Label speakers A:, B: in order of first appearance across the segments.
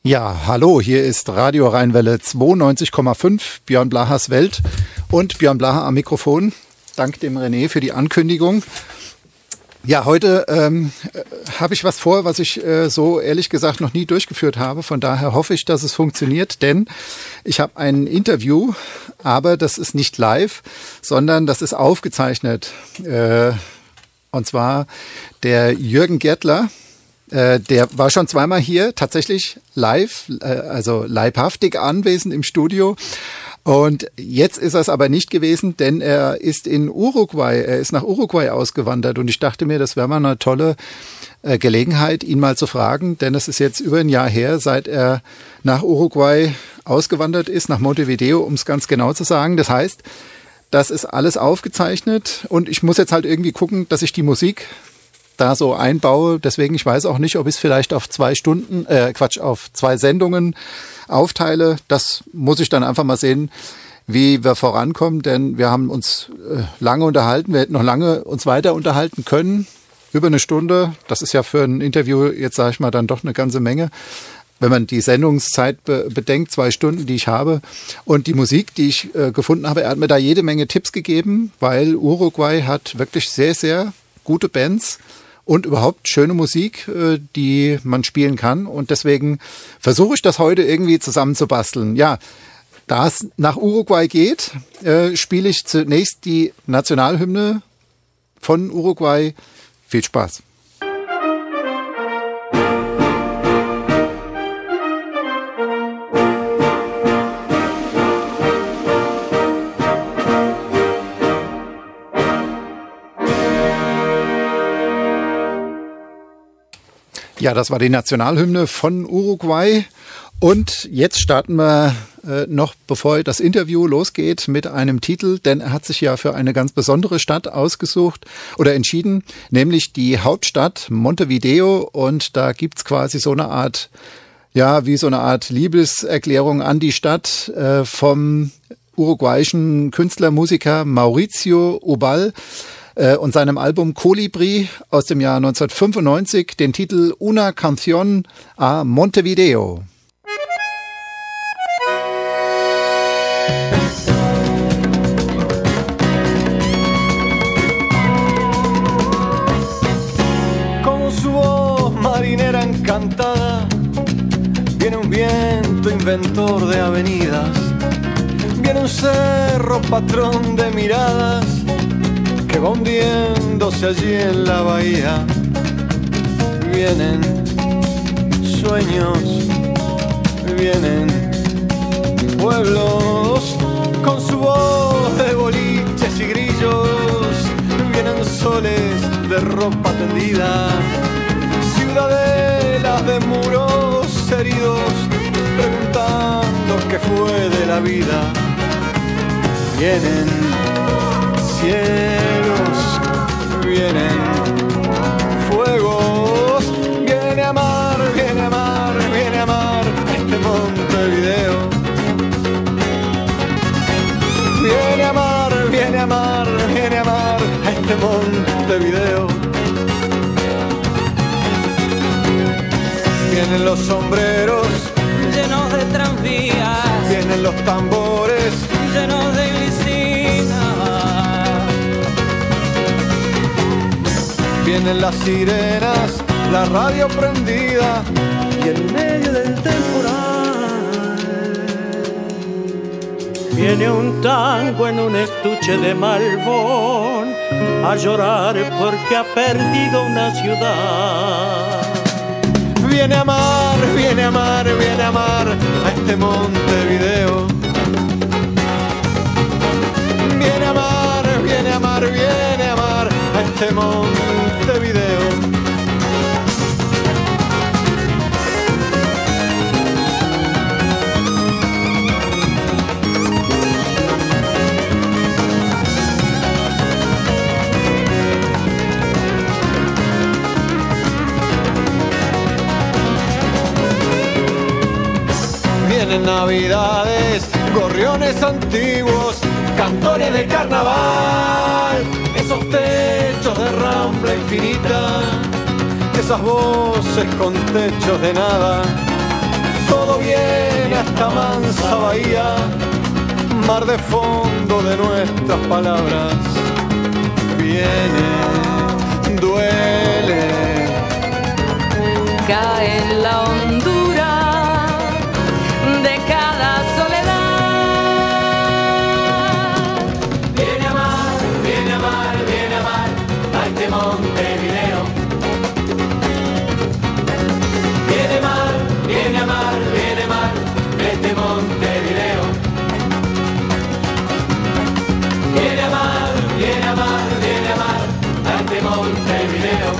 A: Ja, hallo, hier ist Radio Rheinwelle 92,5, Björn Blachers Welt und Björn Blacher am Mikrofon. Dank dem René für die Ankündigung. Ja, heute habe ich was vor, was ich so ehrlich gesagt noch nie durchgeführt habe. Von daher hoffe ich, dass es funktioniert, denn ich habe ein Interview, aber das ist nicht live, sondern das ist aufgezeichnet. Und zwar der Jürgen Gärtler. Der war schon zweimal hier, tatsächlich live, also leibhaftig anwesend im Studio. Und jetzt ist er es aber nicht gewesen, denn er ist in Uruguay, er ist nach Uruguay ausgewandert. Und ich dachte mir, das wäre mal eine tolle Gelegenheit, ihn mal zu fragen, denn es ist jetzt über ein Jahr her, seit er nach Uruguay ausgewandert ist, nach Montevideo, um es ganz genau zu sagen. Das heißt, das ist alles aufgezeichnet und ich muss jetzt halt irgendwie gucken, dass ich die Musik da so einbaue. Deswegen, ich weiß auch nicht, ob ich es vielleicht auf auf 2 Sendungen aufteile. Das muss ich dann einfach mal sehen, wie wir vorankommen, denn wir haben uns lange unterhalten. Wir hätten noch lange uns weiter unterhalten können. Über eine Stunde. Das ist ja für ein Interview jetzt, sage ich mal, dann doch eine ganze Menge. Wenn man die Sendungszeit bedenkt, 2 Stunden, die ich habe. Und die Musik, die ich gefunden habe, er hat mir da jede Menge Tipps gegeben, weil Uruguay hat wirklich sehr, sehr gute Bands und überhaupt schöne Musik, die man spielen kann. Und deswegen versuche ich das heute irgendwie zusammenzubasteln. Ja, da es nach Uruguay geht, spiele ich zunächst die Nationalhymne von Uruguay. Viel Spaß. Ja, das war die Nationalhymne von Uruguay. Und jetzt starten wir noch, bevor das Interview losgeht, mit einem Titel, denn er hat sich ja für eine ganz besondere Stadt ausgesucht oder entschieden, nämlich die Hauptstadt Montevideo. Und da gibt's quasi so eine Art, ja, wie so eine Art Liebeserklärung an die Stadt vom uruguayischen Künstler, Musiker Mauricio Ubal und seinem Album Colibri aus dem Jahr 1995 den Titel Una Canción a Montevideo.
B: Con su voz marinera encantada viene un viento inventor de avenidas, viene un cerro patrón de miradas que va hundiéndose allí en la bahía. Vienen sueños, vienen pueblos con su voz de boliches y grillos, vienen soles de ropa tendida, ciudadelas de muros heridos, preguntando qué fue de la vida. Vienen cielos, vienen fuegos, viene a amar, viene a amar, viene a amar este Montevideo. Viene a amar, viene a amar, viene a amar este Montevideo. Vienen los sombreros
C: llenos de tranvías,
B: vienen los tambores
C: llenos de glicina.
B: Vienen las sirenas, la radio prendida y en medio del temporal
D: viene un tango en un estuche de Malbón a llorar porque ha perdido una ciudad.
B: Viene a amar, viene a amar, viene a amar a este Montevideo. Viene a amar, viene a amar, viene a amar a este Montevideo. Vienen navidades, gorriones antiguos, cantores de carnaval, esos techos de rambla infinita, esas voces con techos de nada. Todo la mansa bahía, mar de fondo de nuestras palabras. Viene, duele,
C: cae en la hondura de cada soledad.
B: viene a mar, viene a mar, viene a mar, a este Montevideo. Viene a mar, viene a mar, viene a mar, este Montevideo. Viene a mar, viene a mar, viene a mar, a este Montevideo.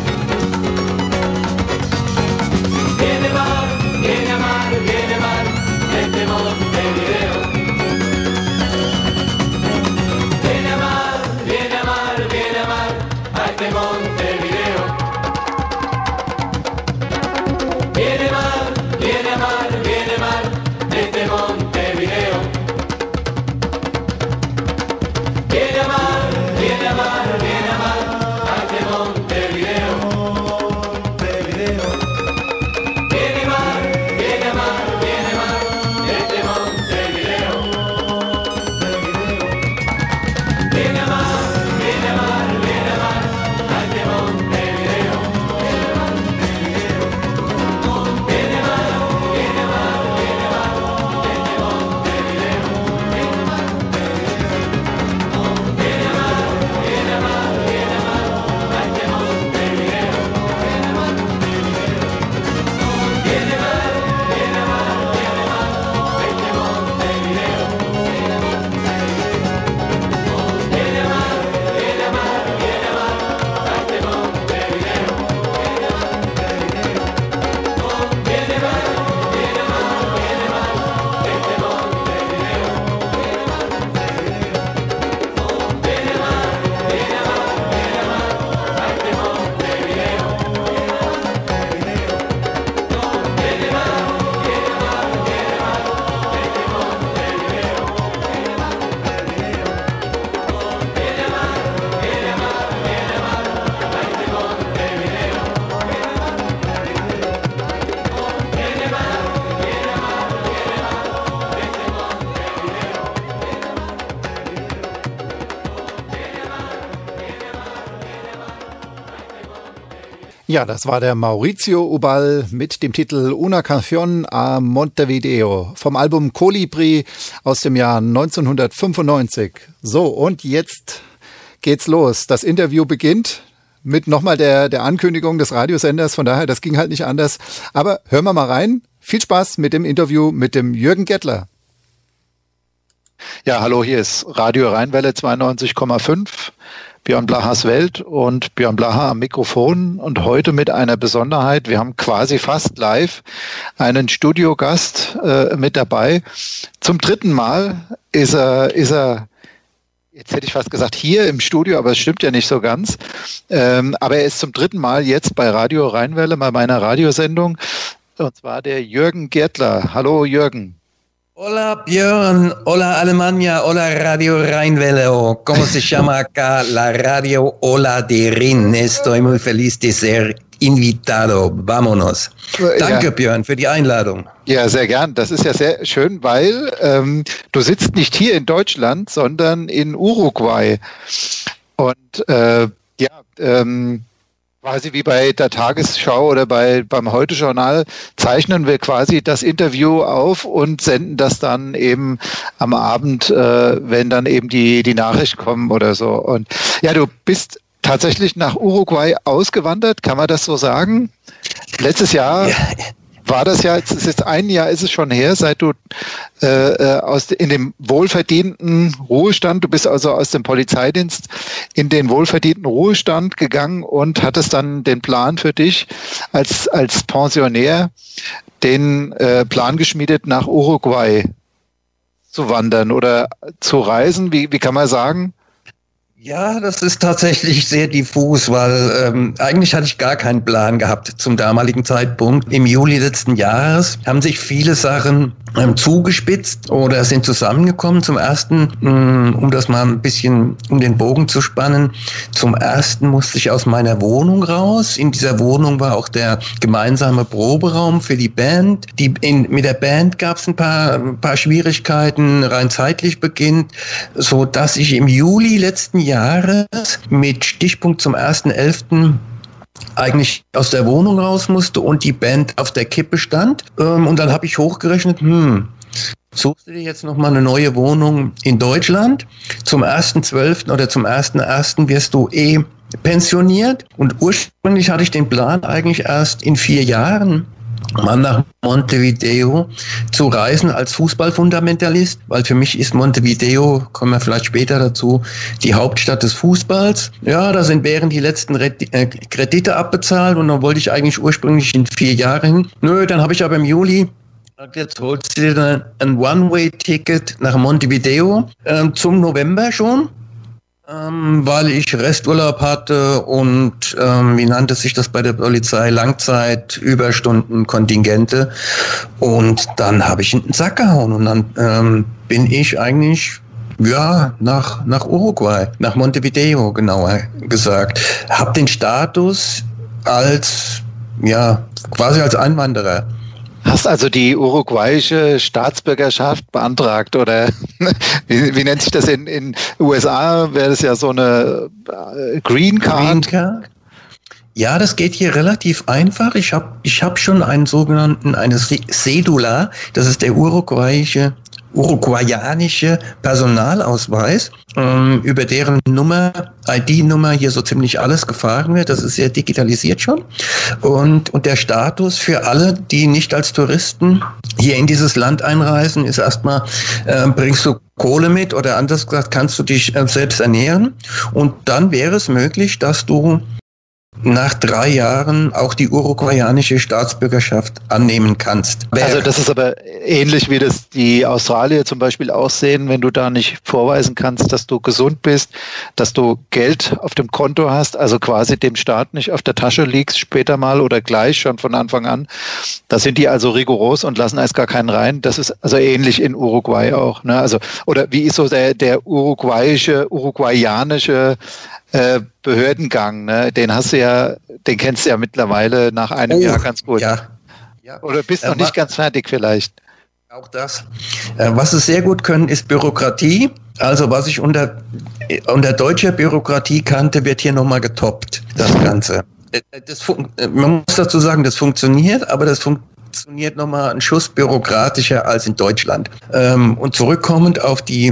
B: Viene a mar, viene a mar, viene a mar, este Montevideo. Viene a mar, viene a mar, viene a mar, a este Montevideo. Viene a mar, viene a mar, viene a mar, este Montevideo. Viene a mar, viene a mar, viene a mar, a este Montevideo. Viene a mar, viene a mar, viene a mar, este Montevideo. Viene a mar, viene a mar, viene a mar, a este Montevideo. Viene a mar, viene a mar, viene a mar, este Montevideo. Viene a mar, viene a mar, viene a mar, a este Montevideo. Viene a mar, viene a mar, viene a mar, a este Montevideo. Viene a mar, viene a mar, viene a mar, a este Montevideo. Viene a mar, viene a mar, viene a mar, este Montevideo. Viene a mar, viene a mar, a este Montevideo.
A: Ja, das war der Maurizio Ubal mit dem Titel Una Canción a Montevideo vom Album Colibri aus dem Jahr 1995. So, und jetzt geht's los. Das Interview beginnt mit nochmal der Ankündigung des Radiosenders. Von daher, das ging halt nicht anders. Aber hören wir mal rein. Viel Spaß mit dem Interview mit dem Jürgen Gettler. Ja, hallo, hier ist Radio Rheinwelle 92,5. Björn Blachers Welt und Björn Blacher am Mikrofon und heute mit einer Besonderheit. Wir haben quasi fast live einen Studiogast mit dabei. Zum dritten Mal ist er, jetzt hätte ich fast gesagt hier im Studio, aber es stimmt ja nicht so ganz. Aber er ist zum dritten Mal jetzt bei Radio Rheinwelle, bei meiner Radiosendung. Und zwar der Jürgen Gettler. Hallo Jürgen.
E: Hola Björn, hola Alemania, hola Radio Rheinwelle, ¿cómo se llama acá la radio Hola de Rin? Estoy muy feliz de ser invitado, vámonos. Danke ja. Björn für die Einladung.
A: Ja, sehr gern, das ist ja sehr schön, weil du sitzt nicht hier in Deutschland, sondern in Uruguay und quasi wie bei der Tagesschau oder beim Heute-Journal zeichnen wir quasi das Interview auf und senden das dann eben am Abend, wenn dann eben die Nachricht kommen oder so. Und ja, du bist tatsächlich nach Uruguay ausgewandert, kann man das so sagen? Letztes Jahr war das ja, es ist jetzt ein Jahr ist es schon her, seit du in dem wohlverdienten Ruhestand, du bist also aus dem Polizeidienst in den wohlverdienten Ruhestand gegangen und hattest dann den Plan für dich als Pensionär, den Plan geschmiedet, nach Uruguay zu wandern oder zu reisen. Wie kann man sagen?
E: Ja, das ist tatsächlich sehr diffus, weil eigentlich hatte ich gar keinen Plan gehabt zum damaligen Zeitpunkt. Im Juli letzten Jahres haben sich viele Sachen zugespitzt oder sind zusammengekommen. Zum ersten, um das mal ein bisschen um den Bogen zu spannen, zum ersten musste ich aus meiner Wohnung raus. In dieser Wohnung war auch der gemeinsame Proberaum für die Band. Mit der Band gab es ein paar Schwierigkeiten, rein zeitlich beginnt, so dass ich im Juli letzten Jahres mit Stichpunkt zum 1.11. eigentlich aus der Wohnung raus musste und die Band auf der Kippe stand. Und dann habe ich hochgerechnet, suchst du dir jetzt nochmal eine neue Wohnung in Deutschland? Zum 1.12. oder zum 1.1. wirst du pensioniert. Und ursprünglich hatte ich den Plan eigentlich erst in 4 Jahren mal nach Montevideo zu reisen als Fußballfundamentalist, weil für mich ist Montevideo, kommen wir vielleicht später dazu, die Hauptstadt des Fußballs. Ja, da wären die letzten Kredite abbezahlt und dann wollte ich eigentlich ursprünglich in 4 Jahren hin. Nö, dann habe ich aber im Juli, jetzt holst du dir ein One-Way-Ticket nach Montevideo zum November schon. Weil ich Resturlaub hatte und wie nannte sich das bei der Polizei, Langzeit-Überstunden-Kontingente, und dann habe ich in den Sack gehauen und dann bin ich eigentlich nach Uruguay, nach Montevideo genauer gesagt, habe den Status als quasi als Einwanderer.
A: Hast also die uruguayische Staatsbürgerschaft beantragt, oder wie nennt sich das in USA? Wäre das ja so eine Green Card?
E: Ja, das geht hier relativ einfach. Ich hab schon eine Cédula, das ist der uruguayanische Personalausweis, über deren ID-Nummer hier so ziemlich alles gefahren wird. Das ist ja digitalisiert schon. Und der Status für alle, die nicht als Touristen hier in dieses Land einreisen, ist erstmal, bringst du Kohle mit, oder anders gesagt, kannst du dich selbst ernähren. Und dann wäre es möglich, dass du nach 3 Jahren auch die uruguayanische Staatsbürgerschaft annehmen kannst.
A: Also das ist aber ähnlich, wie das die Australier zum Beispiel aussehen, wenn du da nicht vorweisen kannst, dass du gesund bist, dass du Geld auf dem Konto hast, also quasi dem Staat nicht auf der Tasche liegst später mal oder gleich schon von Anfang an. Da sind die also rigoros und lassen erst gar keinen rein. Das ist also ähnlich in Uruguay auch, ne? Also, oder wie ist so der uruguayanische Behördengang, ne? Den kennst du ja mittlerweile nach einem Jahr ganz gut. Ja. Oder bist noch nicht ganz fertig vielleicht?
E: Auch das. Was sie sehr gut können, ist Bürokratie. Also was ich unter deutscher Bürokratie kannte, wird hier nochmal getoppt, das Ganze. Man muss dazu sagen, das funktioniert, aber das funktioniert nochmal einen Schuss bürokratischer als in Deutschland. Und zurückkommend auf die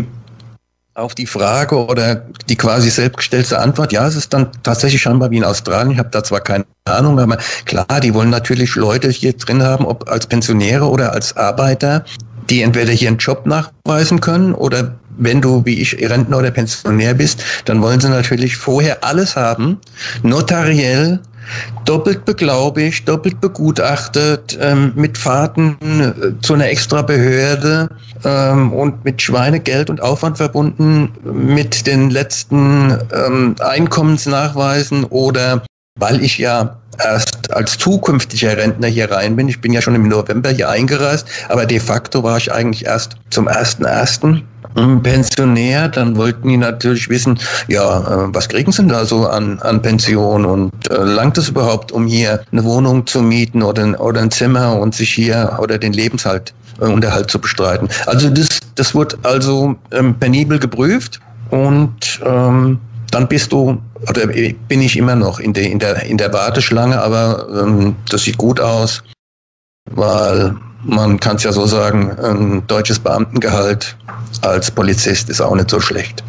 E: Frage oder die quasi selbstgestellte Antwort, ja, es ist dann tatsächlich scheinbar wie in Australien. Ich habe da zwar keine Ahnung, aber klar, die wollen natürlich Leute hier drin haben, ob als Pensionäre oder als Arbeiter, die entweder hier einen Job nachweisen können, oder wenn du, wie ich, Rentner oder Pensionär bist, dann wollen sie natürlich vorher alles haben, notariell, doppelt beglaubigt, doppelt begutachtet, mit Fahrten zu einer extra Behörde und mit Schweinegeld und Aufwand verbunden, mit den letzten Einkommensnachweisen, oder weil ich ja erst als zukünftiger Rentner hier rein bin. Ich bin ja schon im November hier eingereist, aber de facto war ich eigentlich erst zum 1.1. Pensionär. Dann wollten die natürlich wissen, was kriegen sie denn da so an Pension, und langt es überhaupt, um hier eine Wohnung zu mieten oder ein Zimmer und sich hier oder den Unterhalt zu bestreiten. Also das wird also penibel geprüft, und dann bin ich immer noch in der Warteschlange, aber das sieht gut aus, weil man kann es ja so sagen, ein deutsches Beamtengehalt als Polizist ist auch nicht so schlecht.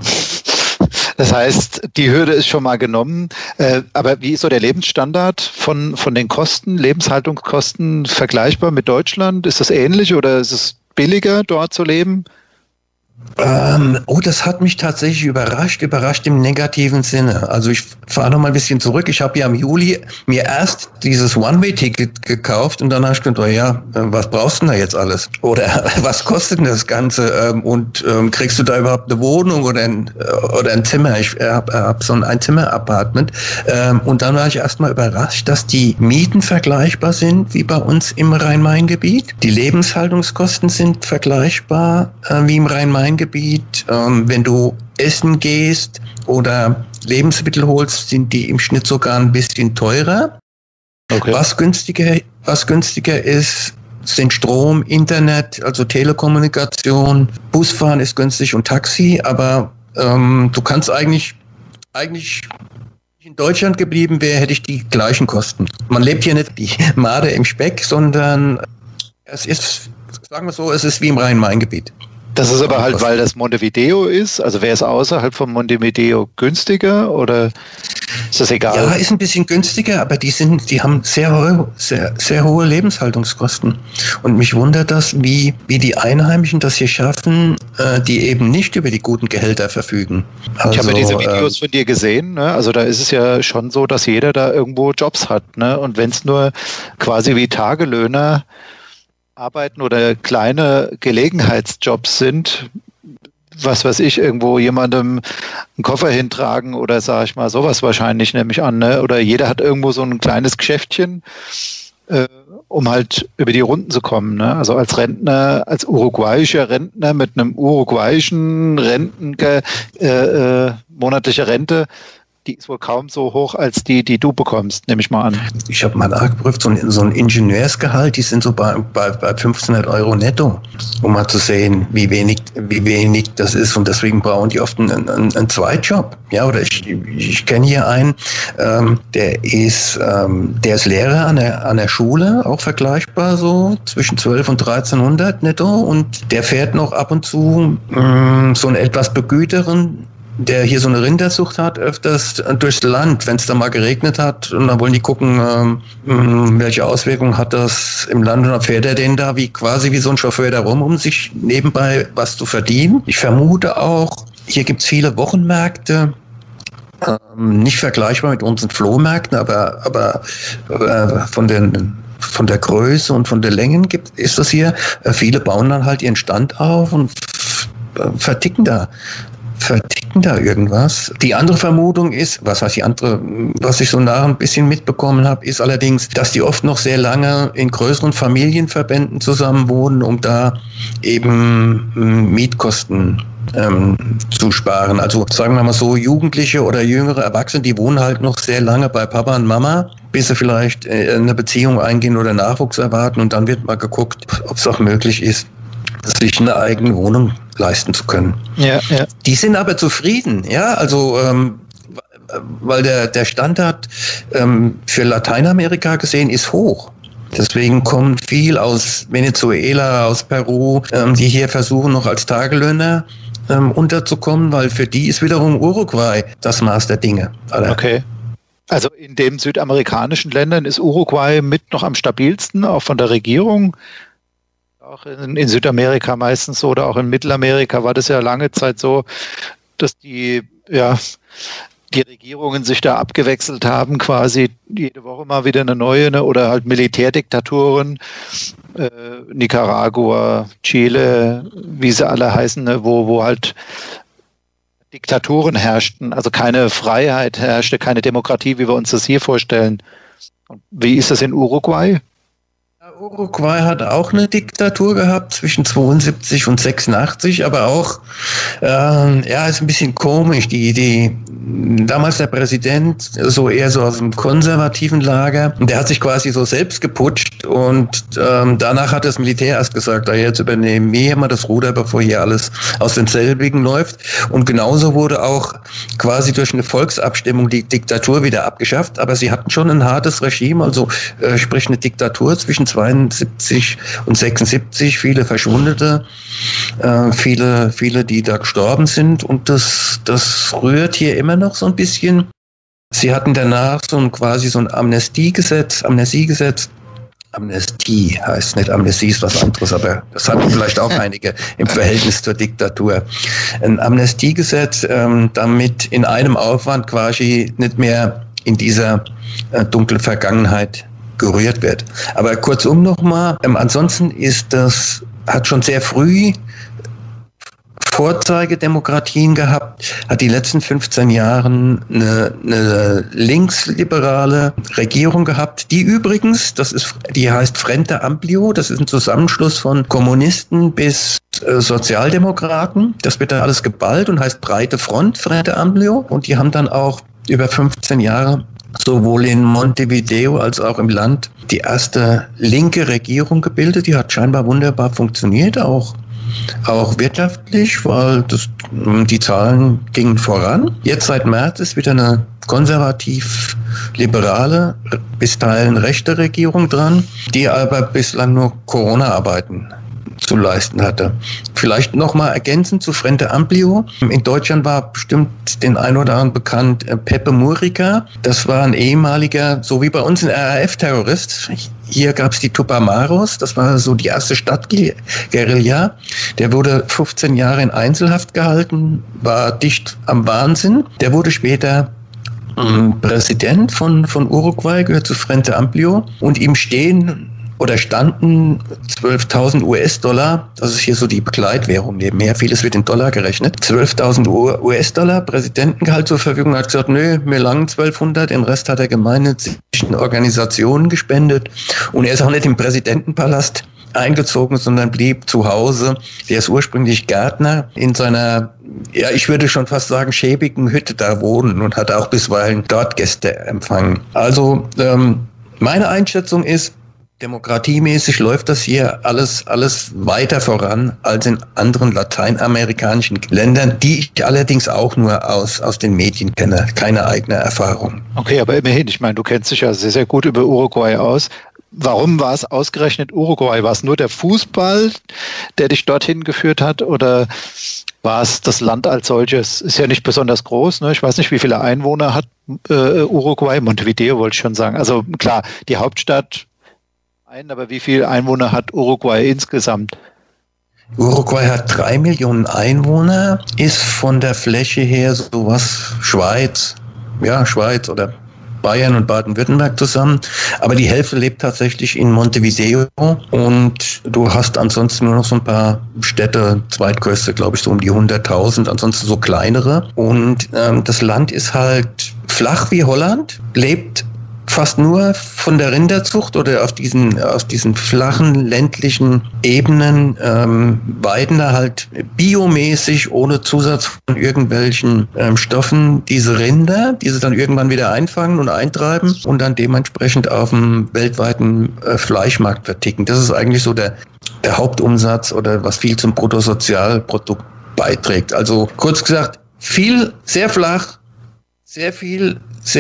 A: Das heißt, die Hürde ist schon mal genommen. Aber wie ist so der Lebensstandard von den Kosten, Lebenshaltungskosten vergleichbar mit Deutschland? Ist das ähnlich oder ist es billiger, dort zu leben?
E: Das hat mich tatsächlich überrascht im negativen Sinne. Also ich fahre noch mal ein bisschen zurück. Ich habe ja im Juli mir erst dieses One-Way-Ticket gekauft und dann habe ich gedacht, was brauchst du denn da jetzt alles? Oder was kostet denn das Ganze? Und kriegst du da überhaupt eine Wohnung oder ein Zimmer? Ich hab so ein Einzimmer-Apartment. Und dann war ich erst mal überrascht, dass die Mieten vergleichbar sind wie bei uns im Rhein-Main-Gebiet. Die Lebenshaltungskosten sind vergleichbar wie im Rhein-Main-Gebiet. Wenn du essen gehst oder Lebensmittel holst, sind die im Schnitt sogar ein bisschen teurer. Okay. Was günstiger ist, sind Strom, Internet, also Telekommunikation. Busfahren ist günstig und Taxi, aber du kannst eigentlich in Deutschland geblieben wäre, hätte ich die gleichen Kosten. Man lebt hier nicht die Made im Speck, sondern es ist, sagen wir so, es ist wie im Rhein-Main-Gebiet.
A: Das ist aber halt, weil das Montevideo ist, also wäre es außerhalb von Montevideo günstiger oder ist das egal?
E: Ja, ist ein bisschen günstiger, aber die haben sehr hohe Lebenshaltungskosten. Und mich wundert das, wie die Einheimischen das hier schaffen, die eben nicht über die guten Gehälter verfügen. Also,
A: ich habe ja diese Videos von dir gesehen, ne? Also da ist es ja schon so, dass jeder da irgendwo Jobs hat, ne? Und wenn es nur quasi wie Tagelöhner arbeiten oder kleine Gelegenheitsjobs sind, was weiß ich, irgendwo jemandem einen Koffer hintragen oder sag ich mal sowas wahrscheinlich, nehme ich an, ne? Oder jeder hat irgendwo so ein kleines Geschäftchen, um halt über die Runden zu kommen, ne? Also als Rentner, als uruguayischer Rentner mit einem uruguayischen monatliche Rente, die ist wohl kaum so hoch als die du bekommst, nehme ich mal an.
E: Ich habe mal nachgeprüft, so ein Ingenieursgehalt, die sind so bei 1500 Euro netto, um mal zu sehen, wie wenig das ist. Und deswegen brauchen die oft einen Zweitjob. Ja, oder ich kenne hier einen, der ist Lehrer an der Schule, auch vergleichbar so, zwischen 12 und 1300 netto. Und der fährt noch ab und zu so einen etwas begüteren, der hier so eine Rinderzucht hat, öfters durchs Land, wenn es da mal geregnet hat. Und dann wollen die gucken, welche Auswirkungen hat das im Land. Und dann fährt er den da quasi wie so ein Chauffeur da rum, um sich nebenbei was zu verdienen. Ich vermute auch, hier gibt es viele Wochenmärkte, nicht vergleichbar mit unseren Flohmärkten, aber von der Größe und von der Länge ist das hier. Viele bauen dann halt ihren Stand auf und verticken da irgendwas. Die andere Vermutung ist, was ich so nach ein bisschen mitbekommen habe, ist allerdings, dass die oft noch sehr lange in größeren Familienverbänden zusammen wohnen, um da eben Mietkosten zu sparen. Also sagen wir mal so, Jugendliche oder jüngere Erwachsene, die wohnen halt noch sehr lange bei Papa und Mama, bis sie vielleicht eine Beziehung eingehen oder Nachwuchs erwarten, und dann wird mal geguckt, ob es auch möglich ist, sich eine eigene Wohnung leisten zu können. Ja. Die sind aber zufrieden, ja, also weil der Standard für Lateinamerika gesehen ist hoch. Deswegen kommen viel aus Venezuela, aus Peru, die hier versuchen, noch als Tagelöhner unterzukommen, weil für die ist wiederum Uruguay das Maß der Dinge.
A: Okay. Also in den südamerikanischen Ländern ist Uruguay mit noch am stabilsten, auch von der Regierung. Auch in Südamerika meistens so, oder auch in Mittelamerika war das ja lange Zeit so, dass die Regierungen sich da abgewechselt haben, quasi jede Woche mal wieder eine neue, ne, oder halt Militärdiktaturen, Nicaragua, Chile, wie sie alle heißen, ne, wo halt Diktaturen herrschten, also keine Freiheit herrschte, keine Demokratie, wie wir uns das hier vorstellen. Und wie ist das in Uruguay?
E: Uruguay hat auch eine Diktatur gehabt zwischen 72 und 86, aber auch, ist ein bisschen komisch. Damals der Präsident, so eher so aus dem konservativen Lager, der hat sich quasi so selbst geputscht, und danach hat das Militär erst gesagt, jetzt übernehmen wir mal das Ruder, bevor hier alles aus den Selbigen läuft. Und genauso wurde auch quasi durch eine Volksabstimmung die Diktatur wieder abgeschafft, aber sie hatten schon ein hartes Regime, also sprich eine Diktatur zwischen 72 und 76, viele Verschwundete, viele, die da gestorben sind, und das rührt hier immer noch so ein bisschen. Sie hatten danach quasi so ein Amnestiegesetz, Amnestie heißt, nicht Amnestie ist was anderes, aber das haben vielleicht auch einige im Verhältnis zur Diktatur. Ein Amnestiegesetz, damit in einem Aufwand quasi nicht mehr in dieser dunklen Vergangenheit gerührt wird. Aber kurzum nochmal, ansonsten hat schon sehr früh Vorzeigedemokratien gehabt, hat die letzten 15 Jahre eine linksliberale Regierung gehabt, die übrigens, die heißt Frente Amplio, das ist ein Zusammenschluss von Kommunisten bis Sozialdemokraten, das wird da alles geballt und heißt Breite Front, Frente Amplio, und die haben dann auch über 15 Jahre sowohl in Montevideo als auch im Land die erste linke Regierung gebildet, die hat scheinbar wunderbar funktioniert, auch wirtschaftlich, weil die Zahlen gingen voran. Jetzt seit März ist wieder eine konservativ-liberale, bis Teilen rechte Regierung dran, die aber bislang nur Corona-Arbeiten zu leisten hatte. Vielleicht nochmal ergänzend zu Frente Amplio. In Deutschland war bestimmt den ein oder anderen bekannt Pepe Mujica. Das war ein ehemaliger, so wie bei uns ein RAF-Terrorist. Hier gab es die Tupamaros, das war so die erste Stadtguerilla. Der wurde 15 Jahre in Einzelhaft gehalten, war dicht am Wahnsinn. Der wurde später Präsident von Uruguay, gehört zu Frente Amplio, und ihm standen 12.000 US-Dollar, das ist hier so die Begleitwährung nebenher, vieles wird in Dollar gerechnet, 12.000 US-Dollar Präsidentengehalt zur Verfügung, hat gesagt, nö, mir langen 1.200, den Rest hat er gemeinnützigen Organisationen gespendet, und er ist auch nicht im Präsidentenpalast eingezogen, sondern blieb zu Hause. Der ist ursprünglich Gärtner in seiner, ja, ich würde schon fast sagen, schäbigen Hütte da wohnen und hat auch bisweilen dort Gäste empfangen. Also meine Einschätzung ist, demokratiemäßig läuft das hier alles weiter voran als in anderen lateinamerikanischen Ländern, die ich allerdings auch nur aus den Medien kenne, keine eigene Erfahrung.
A: Okay, aber immerhin, ich meine, du kennst dich ja sehr, sehr gut über Uruguay aus. Warum war es ausgerechnet Uruguay? War es nur der Fußball, der dich dorthin geführt hat, oder war es das Land als solches? Ist ja nicht besonders groß, ne? Ich weiß nicht, wie viele Einwohner hat Uruguay, Montevideo wollte ich schon sagen. Also klar, die Hauptstadt, aber wie viele Einwohner hat Uruguay insgesamt?
E: Uruguay hat 3 Millionen Einwohner, ist von der Fläche her sowas Schweiz oder Bayern und Baden-Württemberg zusammen. Aber die Hälfte lebt tatsächlich in Montevideo, und du hast ansonsten nur noch so ein paar Städte, zweitgrößte, glaube ich, so um die 100.000, ansonsten so kleinere. Und das Land ist halt flach wie Holland, lebt fast nur von der Rinderzucht oder auf diesen flachen ländlichen Ebenen weiden da halt biomäßig ohne Zusatz von irgendwelchen Stoffen diese Rinder, die sie dann irgendwann wieder einfangen und eintreiben und dann dementsprechend auf dem weltweiten Fleischmarkt verticken. Das ist eigentlich so der Hauptumsatz oder was viel zum Bruttosozialprodukt beiträgt. Also kurz gesagt, sehr flach, sehr viel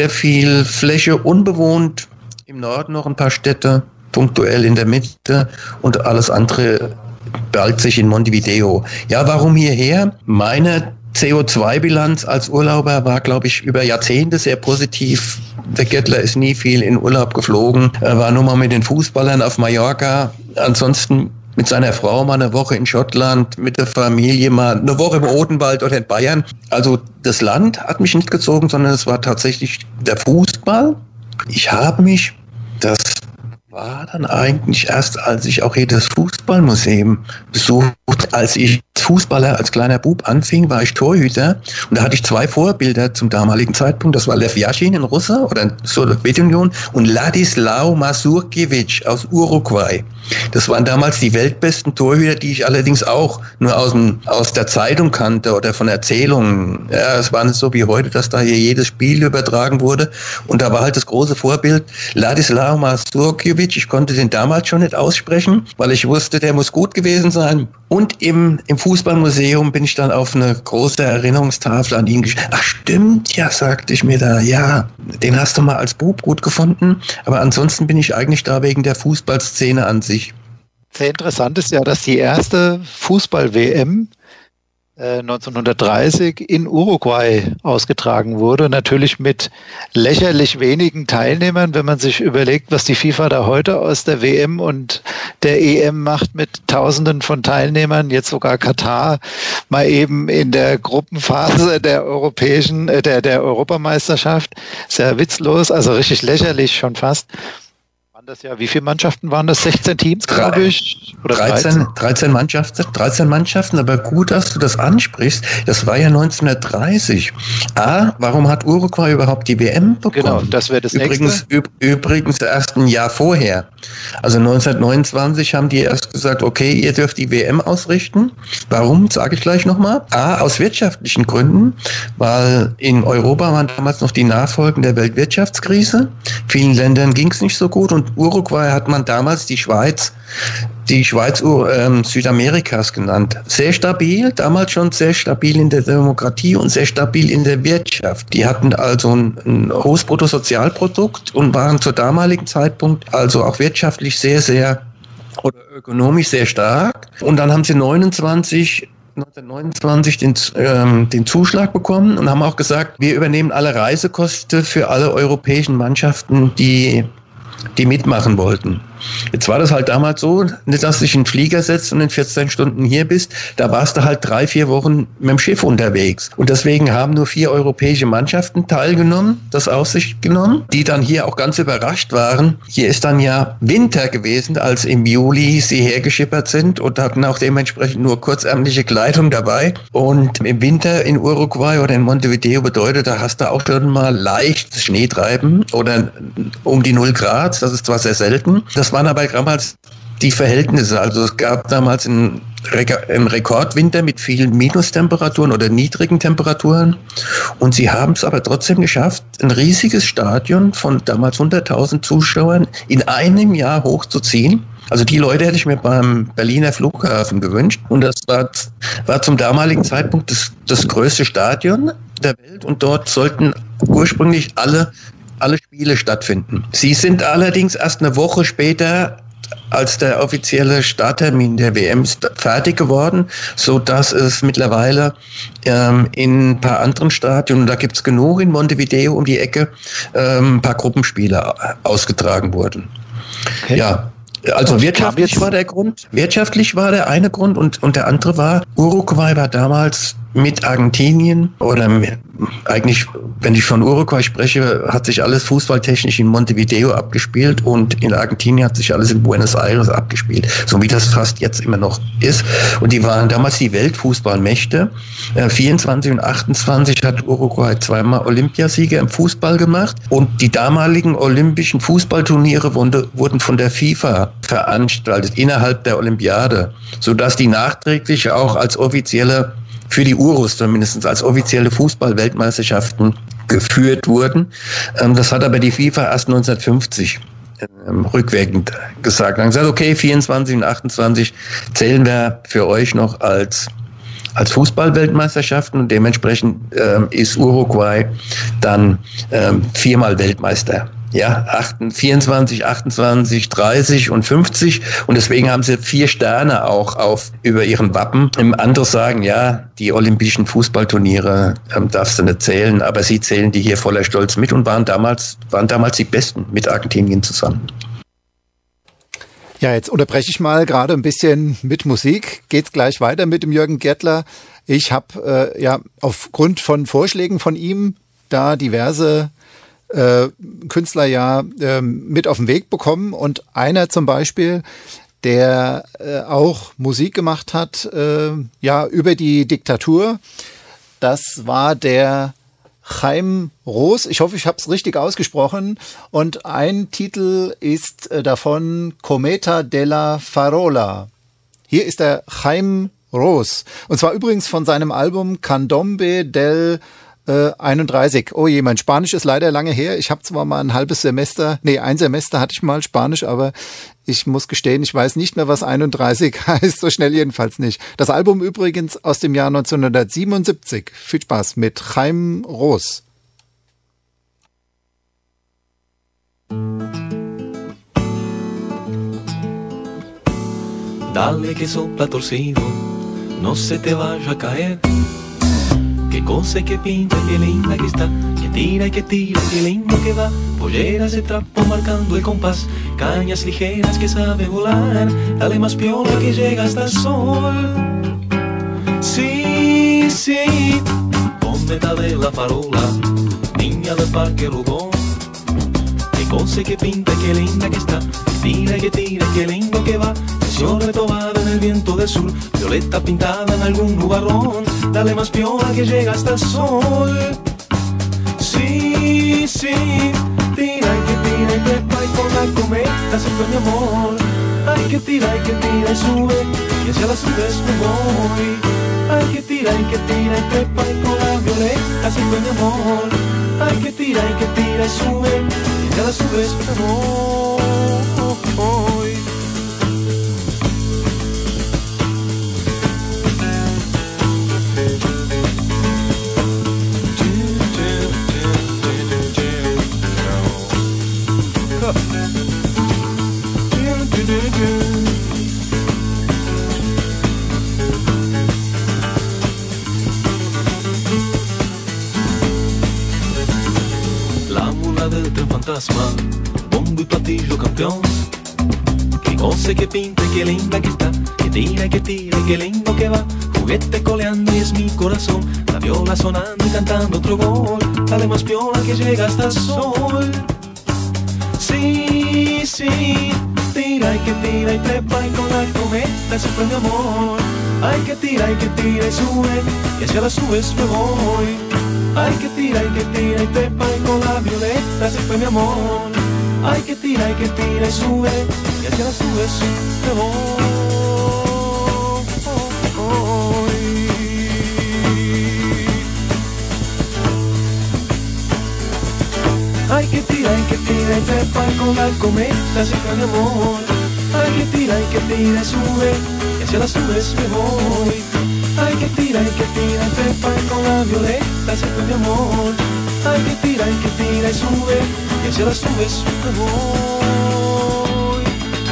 E: Fläche unbewohnt, im Norden noch ein paar Städte, punktuell in der Mitte, und alles andere ballt sich in Montevideo. Ja, warum hierher? Meine CO2-Bilanz als Urlauber war, glaube ich, über Jahrzehnte sehr positiv. Der Gettler ist nie viel in Urlaub geflogen, war nur mal mit den Fußballern auf Mallorca, ansonsten mit seiner Frau mal eine Woche in Schottland, mit der Familie mal eine Woche im Odenwald oder in Bayern. Also das Land hat mich nicht gezogen, sondern es war tatsächlich der Fußball. Das war dann eigentlich erst, als ich auch hier das Fußballmuseum besucht. Als ich als Fußballer, als kleiner Bub anfing, war ich Torhüter, und da hatte ich 2 Vorbilder zum damaligen Zeitpunkt. Das war Lev Yashin, ein Russe oder in Sowjetunion, und Ladislao Mazurkiewicz aus Uruguay. Das waren damals die weltbesten Torhüter, die ich allerdings auch nur aus der Zeitung kannte oder von Erzählungen. Ja, es war nicht so wie heute, dass da hier jedes Spiel übertragen wurde. Und da war halt das große Vorbild Ladislao Mazurkiewicz. Ich konnte den damals schon nicht aussprechen, weil ich wusste, der muss gut gewesen sein. Und im Fußballmuseum bin ich dann auf eine große Erinnerungstafel an ihn geschrieben. Ach stimmt, ja, sagte ich mir da, ja, den hast du mal als Bub gut gefunden. Aber ansonsten bin ich eigentlich da wegen der Fußballszene an sich.
A: Sehr interessant ist ja, dass die erste Fußball-WM 1930 in Uruguay ausgetragen wurde. Natürlich mit lächerlich wenigen Teilnehmern, wenn man sich überlegt, was die FIFA da heute aus der WM und der EM macht mit Tausenden von Teilnehmern, jetzt sogar Katar mal eben in der Gruppenphase der der Europameisterschaft. Sehr witzlos, also richtig lächerlich schon fast. Das ja, wie viele Mannschaften waren das? 16 Teams, glaube ich? Oder
E: 13 Mannschaften, aber gut, dass du das ansprichst. Das war ja 1930. Warum hat Uruguay überhaupt die WM bekommen?
A: Genau, das wäre das nächste.
E: Übrigens erst ein Jahr vorher. Also 1929 haben die erst gesagt, okay, ihr dürft die WM ausrichten. Warum, sage ich gleich nochmal. Aus wirtschaftlichen Gründen, weil in Europa waren damals noch die Nachfolgen der Weltwirtschaftskrise. Vielen Ländern ging es nicht so gut und Uruguay hat man damals die Schweiz Südamerikas genannt. Sehr stabil, damals schon sehr stabil in der Demokratie und sehr stabil in der Wirtschaft. Die hatten also ein hohes Bruttosozialprodukt und waren zu damaligen Zeitpunkt also auch wirtschaftlich sehr oder ökonomisch sehr stark. Und dann haben sie 1929 den Zuschlag bekommen und haben auch gesagt, wir übernehmen alle Reisekosten für alle europäischen Mannschaften, die mitmachen wollten. Jetzt war das halt damals so, nicht, dass du dich in den Flieger setzt und in 14 Stunden hier bist, da warst du halt 3-4 Wochen mit dem Schiff unterwegs. Und deswegen haben nur 4 europäische Mannschaften teilgenommen, das auf sich genommen, die dann hier auch ganz überrascht waren. Hier ist dann ja Winter gewesen, als im Juli sie hergeschippert sind und hatten auch dementsprechend nur kurzärmliche Kleidung dabei. Und im Winter in Uruguay oder in Montevideo bedeutet, da hast du auch schon mal leichtes Schneetreiben oder um die 0 Grad, das ist zwar sehr selten. Das waren aber damals die Verhältnisse. Also es gab damals einen Rekordwinter mit vielen Minustemperaturen oder niedrigen Temperaturen. Und sie haben es aber trotzdem geschafft, ein riesiges Stadion von damals 100.000 Zuschauern in einem Jahr hochzuziehen. Also die Leute hätte ich mir beim Berliner Flughafen gewünscht. Und das war zum damaligen Zeitpunkt das größte Stadion der Welt. Und dort sollten ursprünglich alle Spiele stattfinden. Sie sind allerdings erst eine Woche später als der offizielle Starttermin der WM fertig geworden, so dass es mittlerweile in ein paar anderen Stadien, da gibt es genug in Montevideo um die Ecke, ein paar Gruppenspiele ausgetragen wurden. Okay. Ja. Also wirtschaftlich war der Grund. Wirtschaftlich war der eine Grund und der andere war, Uruguay war damals mit Argentinien oder eigentlich, wenn ich von Uruguay spreche, hat sich alles fußballtechnisch in Montevideo abgespielt und in Argentinien hat sich alles in Buenos Aires abgespielt, so wie das fast jetzt immer noch ist. Und die waren damals die Weltfußballmächte. 24 und 28 hat Uruguay zweimal Olympiasiege im Fußball gemacht und die damaligen olympischen Fußballturniere wurden von der FIFA veranstaltet innerhalb der Olympiade, sodass die nachträglich auch als offizielle, für die Urus zumindest als offizielle Fußball-Weltmeisterschaften geführt wurden. Das hat aber die FIFA erst 1950 rückwirkend gesagt. Dann gesagt, okay, 24 und 28 zählen wir für euch noch als Fußball-Weltmeisterschaften und dementsprechend ist Uruguay dann 4-mal Weltmeister. Ja, 24, 28, 30 und 50 und deswegen haben sie 4 Sterne auch über ihren Wappen. Andere sagen, ja, die olympischen Fußballturniere darfst du nicht zählen, aber sie zählen die hier voller Stolz mit und waren damals die Besten mit Argentinien zusammen.
A: Ja, jetzt unterbreche ich mal gerade ein bisschen mit Musik. Geht's gleich weiter mit dem Jürgen Gärtler. Ich habe aufgrund von Vorschlägen von ihm da diverse Künstler mit auf den Weg bekommen und einer zum Beispiel, der auch Musik gemacht hat, über die Diktatur, das war der Jaime Roos. Ich hoffe, ich habe es richtig ausgesprochen. Und ein Titel ist davon Cometa della Farola. Hier ist der Jaime Roos. Und zwar übrigens von seinem Album Candombe del 31. Oh je, mein Spanisch ist leider lange her. Ich habe zwar mal ein Semester hatte ich mal Spanisch, aber ich muss gestehen, ich weiß nicht mehr, was 31 heißt, so schnell jedenfalls nicht. Das Album übrigens aus dem Jahr 1977. Viel Spaß mit Jaime Roos.
B: Dale que sopla torcido,
F: no se te vaya a caer. Qué cosa y qué pinta, qué linda que está, que tira y qué lindo que va. Polleras de trapo marcando el compás, cañas ligeras que sabe volar. Dale más piola que llega hasta el sol. Sí, sí, cometa de la farola, niña del parque Rugón. Qué cosa y qué pinta, qué linda que está, que tira y qué lindo que va. Canción retobada en el viento del sur, violeta pintada en algún nubarrón. Dale más piola que llega hasta el sol. Sí, sí, tira y trepa y con la cometa se fue mi amor. Ay, que tira y sube, y hacia las nubes me voy. Ay, que tira y trepa y con la violeta se fue mi amor. Ay, que tira y sube, y hacia las nubes me voy. La mula del tren fantasma, bombo y platillo campeón. Qué cosa, qué pinta, qué linda que está, que tira y qué lindo que va. Juguete coleando y es mi corazón, la viola sonando y cantando otro gol. Dale más piola que llega hasta el sol. Sí, sí, tira y trepa y con la cometa se fue mi amor. Ay, que tira y sube, y hacia las nubes me voy. Ay, que tira y trepa y con la violeta se fue mi amor. Ay, que tira y sube, y hacia las nubes me voy. Ay, que tira y trepa y con la cometa se fue mi amor. Ay, que tira y sube, y hacia las nubes me voy. Ay, que tira y trepa y con la violeta se fue mi amor. Ay, que tira y sube, y hacia las nubes me voy.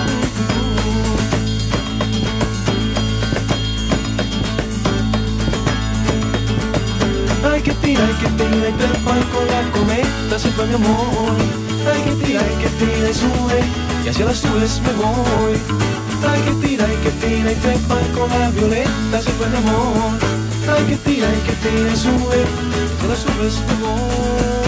F: Ay, que tira y trepa y con la cometa se fue mi amor. Ay, que tira y sube, y hacia las nubes me voy. Ay, que tira y trepa y con la violeta se fue mi amor. Ay, que tira y sube, y hacia las nubes me voy.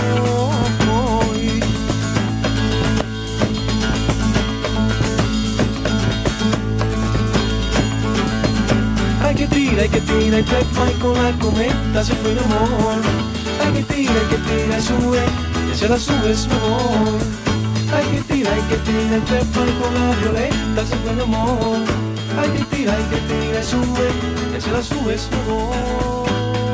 F: Ay, que tira y trepa y con la cometa se fue mi amor. Ay, que tira y sube, y hacia las nubes me voy. Ay, que tira y trepa y con la violeta se fue mi amor. Ay, que tira y sube, y hacia las nubes me voy.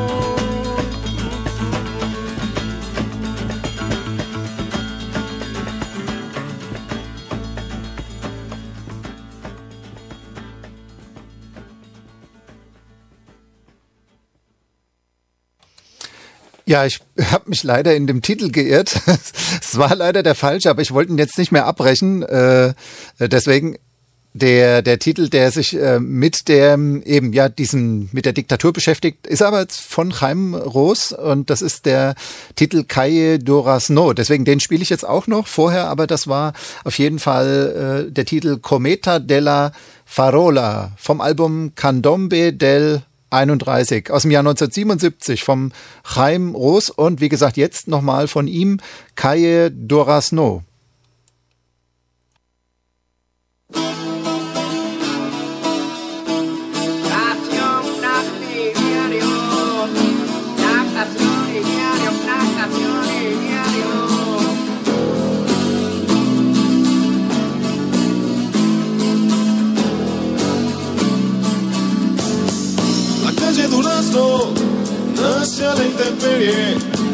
A: Ja, ich habe mich leider in dem Titel geirrt. Es war leider der falsche, aber ich wollte ihn jetzt nicht mehr abbrechen. Deswegen der Titel, der sich mit der eben ja mit der Diktatur beschäftigt, ist aber von Jaime Roos und das ist der Titel Calle Durazno. Deswegen den spiele ich jetzt auch noch vorher, aber das war auf jeden Fall der Titel Cometa della Farola vom Album Candombe del 31 aus dem Jahr 1977 vom Jaime Roos und wie gesagt jetzt nochmal von ihm Calle Durazno.
B: Durazno nace a la intemperie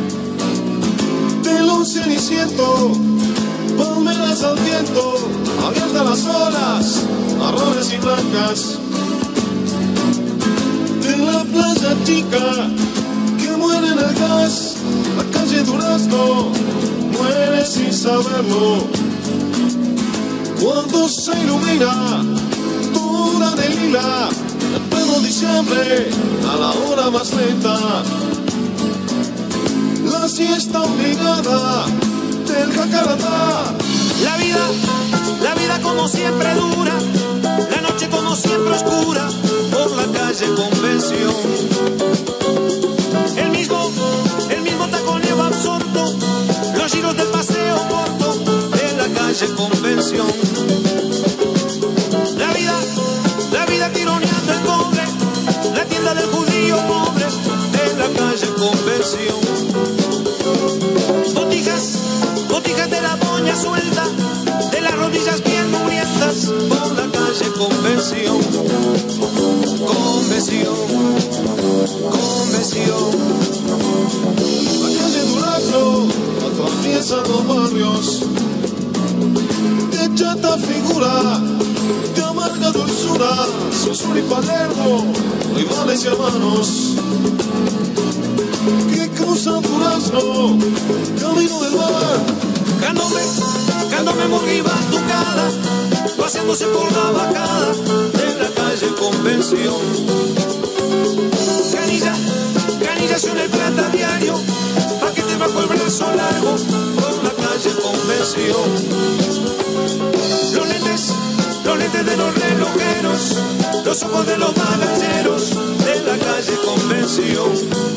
B: del un ceniciento, palmeras al viento, abiertas las olas, marrones y blancas. De la playa chica que muere en el gas, la calle Durazno muere sin saberlo. Cuando se ilumina toda de lila, el pleno diciembre, a la hora más lenta, la siesta obligada del jacaratá.
G: La vida como siempre dura, la noche como siempre oscura, por la calle Convención. El mismo taconeo absorto, los giros del paseo corto de la calle Convención. La vida tironeando el cobre, la tienda del judío pobre de la calle Convención. Botijas de la doña suelta, de las rodillas bien mugrientas por la calle Convención. Convención.
B: La calle Durazno atraviesa los barrios de chata figura, de amarga dulzura, Susur y Palermo, rivales y hermanos que cruzan Durazno, camino del mar.
G: Cándome muy batucada, paseándose por la bajada de la calle Convención. Canilla suena el plata diario, paquete bajo el brazo largo por la calle Convención. Los lentes de los relojeros, los ojos de los balanceros de la calle Convención.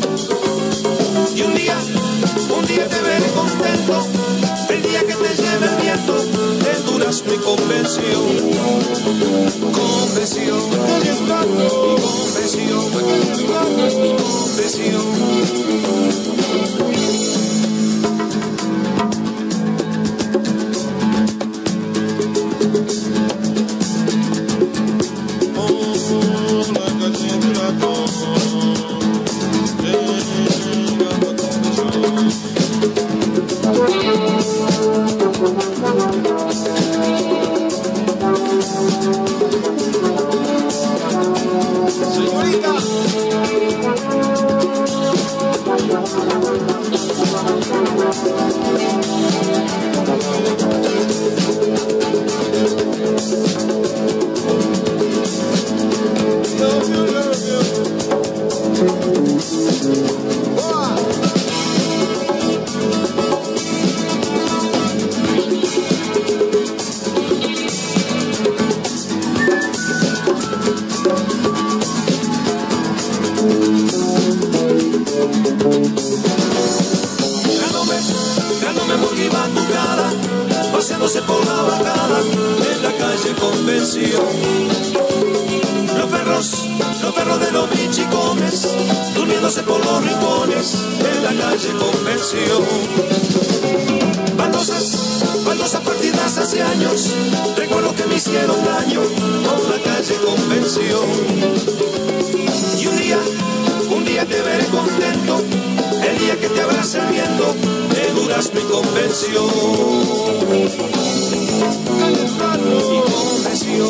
G: Y un día te veré contento, el día que te lleve el viento de Durazno y Convención. Convención, paseándose por la bajada de la calle Convención. Los perros de los bichicones, durmiéndose por los rincones de la calle Convención. Baldosas partidas hace años, recuerdo que me hicieron daño por la calle Convención. Y un día te veré contento, el día que te abrace el viento de Durazno y Convención. Y Convención.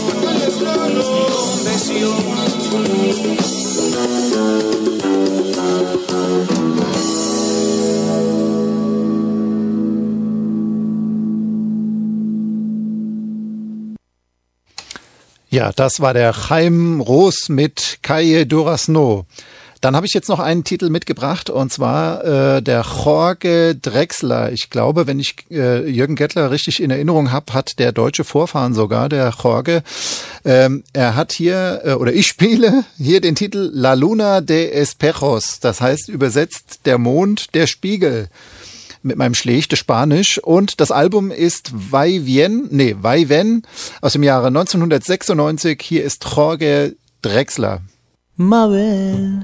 A: Ja, das war der Chaim Roos mit Calle Durazno. Dann habe ich jetzt noch einen Titel mitgebracht, und zwar der Jorge Drexler. Ich glaube, wenn ich Jürgen Gettler richtig in Erinnerung habe, hat der deutsche Vorfahren sogar, der Jorge. Er hat hier, oder ich spiele hier den Titel La Luna de Espejos. Das heißt übersetzt der Mond, der Spiegel. Mit meinem schlechten Spanisch. Und das Album ist Vaivén aus dem Jahre 1996. Hier ist Jorge Drexler.
H: Mabel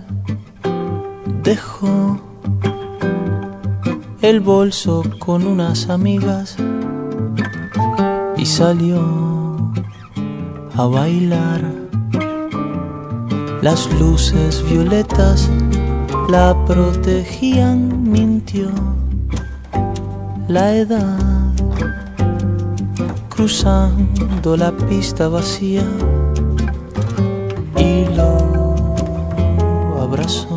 H: dejó el bolso con unas amigas y salió a bailar. Las luces violetas la protegían, mintió la edad, cruzando la pista vacía y lo abrazó.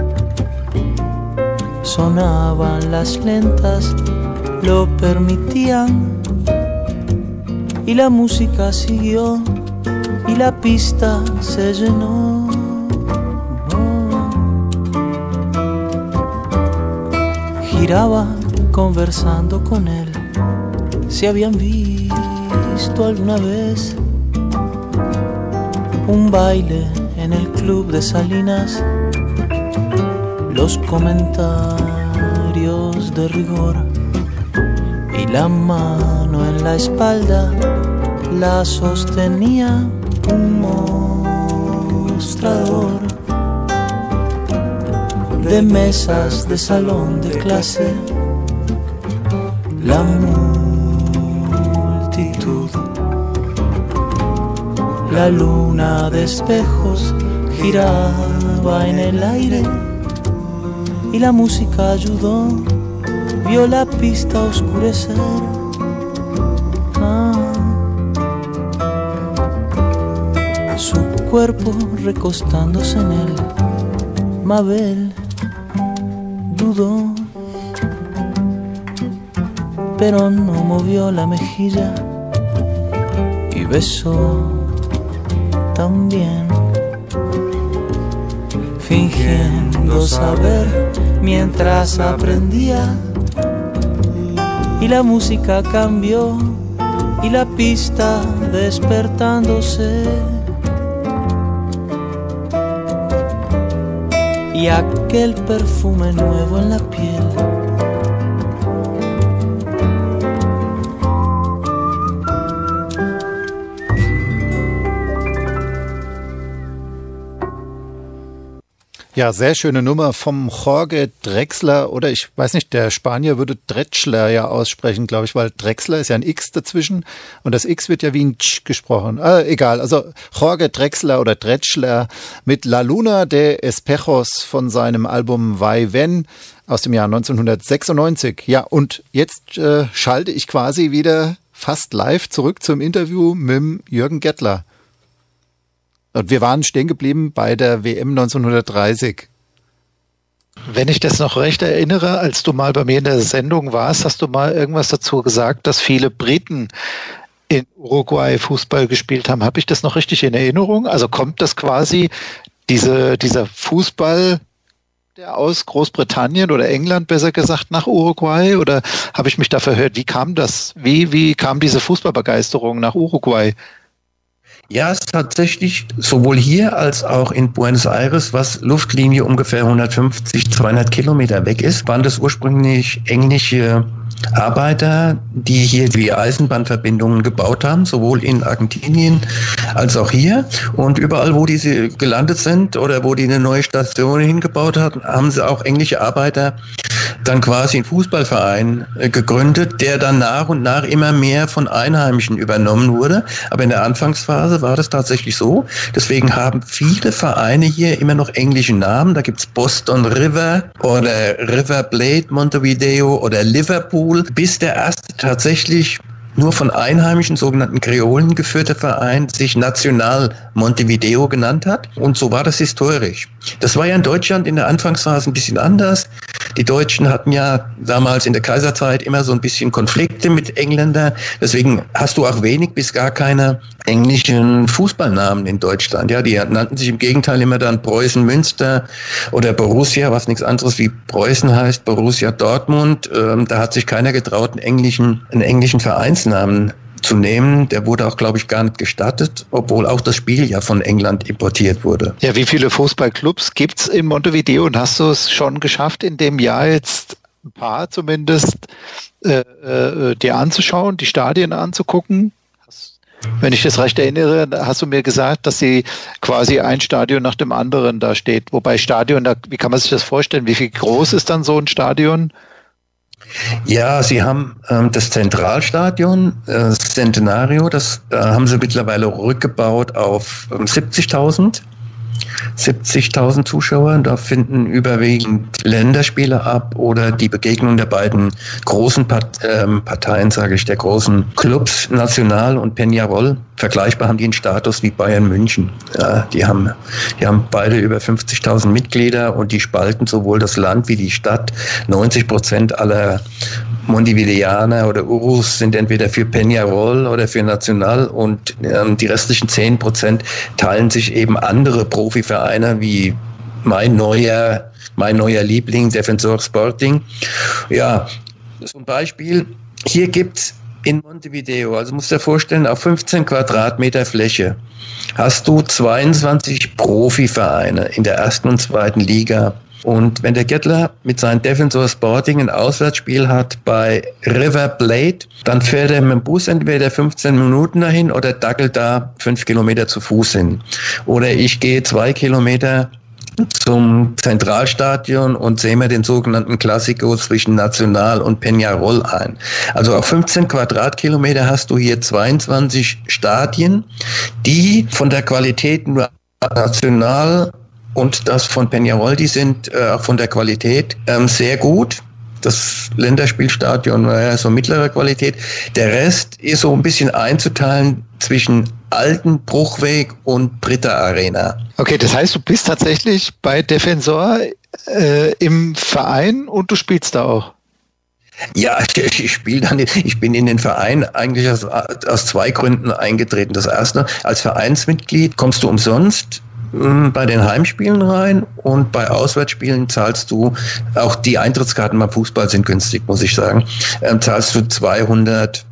H: Sonaban las lentas, lo permitían, y la música siguió y la pista se llenó. miraba conversando con él si habían visto alguna vez un baile en el club de Salinas, los comentarios de rigor y la mano en la espalda la sostenía un mostrador de mesas de salón de clase, la multitud, la luna de espejos giraba en el aire y la música ayudó, vio la pista oscurecer. Su cuerpo recostándose en él, Mabel dudó, pero no movió la mejilla y besó también, fingiendo saber mientras aprendía. Y la música cambió y la pista despertándose. Y aquel perfume nuevo en la piel.
A: Ja, sehr schöne Nummer vom Jorge Drexler, oder ich weiß nicht, der Spanier würde Drexler ja aussprechen, glaube ich, weil Drexler ist ja ein X dazwischen und das X wird ja wie ein Tsch gesprochen. Egal, also Jorge Drexler oder Drexler mit La Luna de Espejos von seinem Album Vaivén aus dem Jahr 1996. Ja, und jetzt schalte ich quasi wieder fast live zurück zum Interview mit Jürgen Gettler. Und wir waren stehen geblieben bei der WM 1930. Wenn ich das noch recht erinnere, als du mal bei mir in der Sendung warst, hast du mal irgendwas dazu gesagt, dass viele Briten in Uruguay Fußball gespielt haben. Habe ich das noch richtig in Erinnerung? Also kommt das quasi, dieser Fußball aus Großbritannien oder England, besser gesagt, nach Uruguay? Oder habe ich mich da verhört? Wie kam das? Wie kam diese Fußballbegeisterung nach Uruguay?
E: Ja, es ist tatsächlich sowohl hier als auch in Buenos Aires, was Luftlinie ungefähr 150, 200 Kilometer weg ist, waren das ursprünglich englische Arbeiter, die hier die Eisenbahnverbindungen gebaut haben, sowohl in Argentinien als auch hier. Und überall, wo diese gelandet sind oder wo die eine neue Station hingebaut hatten, haben sie auch englische Arbeiter dann quasi einen Fußballverein gegründet, der dann nach und nach immer mehr von Einheimischen übernommen wurde. Aber in der Anfangsphase war das tatsächlich so. Deswegen haben viele Vereine hier immer noch englische Namen. Da gibt's Boston River oder River Plate Montevideo oder Liverpool, bis der erste tatsächlich nur von Einheimischen, sogenannten Kreolen geführte Verein sich National Montevideo genannt hat. Und so war das historisch. Das war ja in Deutschland in der Anfangsphase ein bisschen anders. Die Deutschen hatten ja damals in der Kaiserzeit immer so ein bisschen Konflikte mit Engländern. Deswegen hast du auch wenig bis gar keine englischen Fußballnamen in Deutschland. Ja, die nannten sich im Gegenteil immer dann Preußen Münster oder Borussia, was nichts anderes wie Preußen heißt, Borussia Dortmund. Da hat sich keiner getraut, einen englischen Vereinsnamen zu nehmen. Der wurde auch, glaube ich, gar nicht gestattet, obwohl auch das Spiel ja von England importiert wurde.
A: Ja, wie viele Fußballclubs gibt's in Montevideo und hast du es schon geschafft, in dem Jahr jetzt ein paar zumindest dir anzuschauen, die Stadien anzugucken? Wenn ich das recht erinnere, hast du mir gesagt, dass sie quasi ein Stadion nach dem anderen da steht. Wobei Stadion, wie kann man sich das vorstellen? Wie viel groß ist dann so ein Stadion?
E: Ja, sie haben das Zentralstadion, das Centenario, das haben sie mittlerweile rückgebaut auf 70.000 Zuschauer. Da finden überwiegend Länderspiele ab oder die Begegnung der beiden großen Parteien, sage ich, der großen Clubs, Nacional und Peñarol. Vergleichbar haben die einen Status wie Bayern München. Ja, die haben beide über 50.000 Mitglieder und die spalten sowohl das Land wie die Stadt. 90% aller Montevideaner oder Urus sind entweder für Peñarol oder für Nacional und die restlichen 10% teilen sich eben andere Profivereine wie mein neuer Liebling, Defensor Sporting. Ja, zum Beispiel, hier gibt's in Montevideo, also musst du dir vorstellen, auf 15 Quadratmeter Fläche hast du 22 Profivereine in der ersten und zweiten Liga. Und wenn der Gettler mit seinem Defensor Sporting ein Auswärtsspiel hat bei River Plate, dann fährt er mit dem Bus entweder 15 Minuten dahin oder dackelt da 5 Kilometer zu Fuß hin. Oder ich gehe 2 Kilometer zum Zentralstadion und sehe mir den sogenannten Klassiko zwischen Nacional und Peñarol ein. Also auf 15 Quadratkilometer hast du hier 22 Stadien, die von der Qualität nur Nacional und das von Peñarol, die sind von der Qualität sehr gut. Das Länderspielstadion war ja so mittlerer Qualität. Der Rest ist so ein bisschen einzuteilen zwischen Alten Bruchweg und Britta Arena.
A: Okay, das heißt, du bist tatsächlich bei Defensor im Verein und du spielst da auch?
E: Ja, ich spiele dann. Ich bin in den Verein eigentlich aus 2 Gründen eingetreten. Das erste, als Vereinsmitglied kommst du umsonst bei den Heimspielen rein und bei Auswärtsspielen zahlst du, auch die Eintrittskarten beim Fußball sind günstig, muss ich sagen, zahlst du 200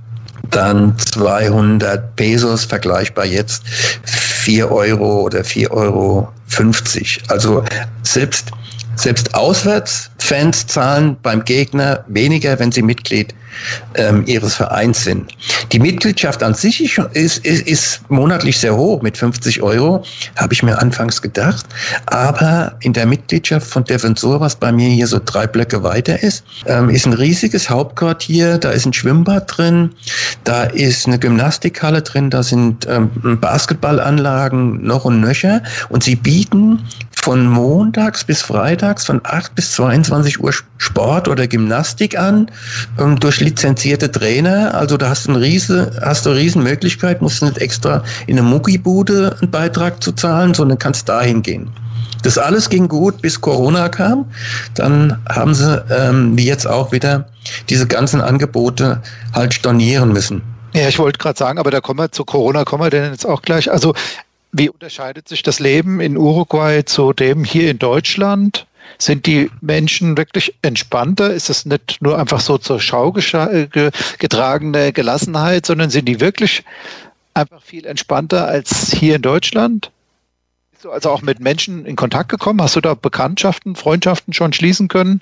E: Pesos, vergleichbar jetzt 4 Euro oder 4,50 Euro. Also selbst Auswärtsfans zahlen beim Gegner weniger, wenn sie Mitglied ihres Vereins sind. Die Mitgliedschaft an sich ist monatlich sehr hoch, mit 50 Euro, habe ich mir anfangs gedacht. Aber in der Mitgliedschaft von Defensor, was bei mir hier so 3 Blöcke weiter ist ein riesiges Hauptquartier, da ist ein Schwimmbad drin, da ist eine Gymnastikhalle drin, da sind Basketballanlagen noch und nöcher. Und sie bieten von montags bis freitags von 8 bis 22 Uhr Sport oder Gymnastik an, durch lizenzierte Trainer. Also da hast du eine riesen Möglichkeit, musst nicht extra in eine Muckibude einen Beitrag zu zahlen, sondern kannst dahin gehen. Das alles ging gut, bis Corona kam. Dann haben sie, wie jetzt auch wieder, diese ganzen Angebote halt stornieren müssen.
A: Ja, ich wollte gerade sagen, aber zu Corona kommen wir denn jetzt auch gleich. Also wie unterscheidet sich das Leben in Uruguay zu dem hier in Deutschland? Sind die Menschen wirklich entspannter? Ist es nicht nur einfach so zur Schau getragene Gelassenheit, sondern sind die wirklich einfach viel entspannter als hier in Deutschland? Bist du also auch mit Menschen in Kontakt gekommen? Hast du da Bekanntschaften, Freundschaften schon schließen können?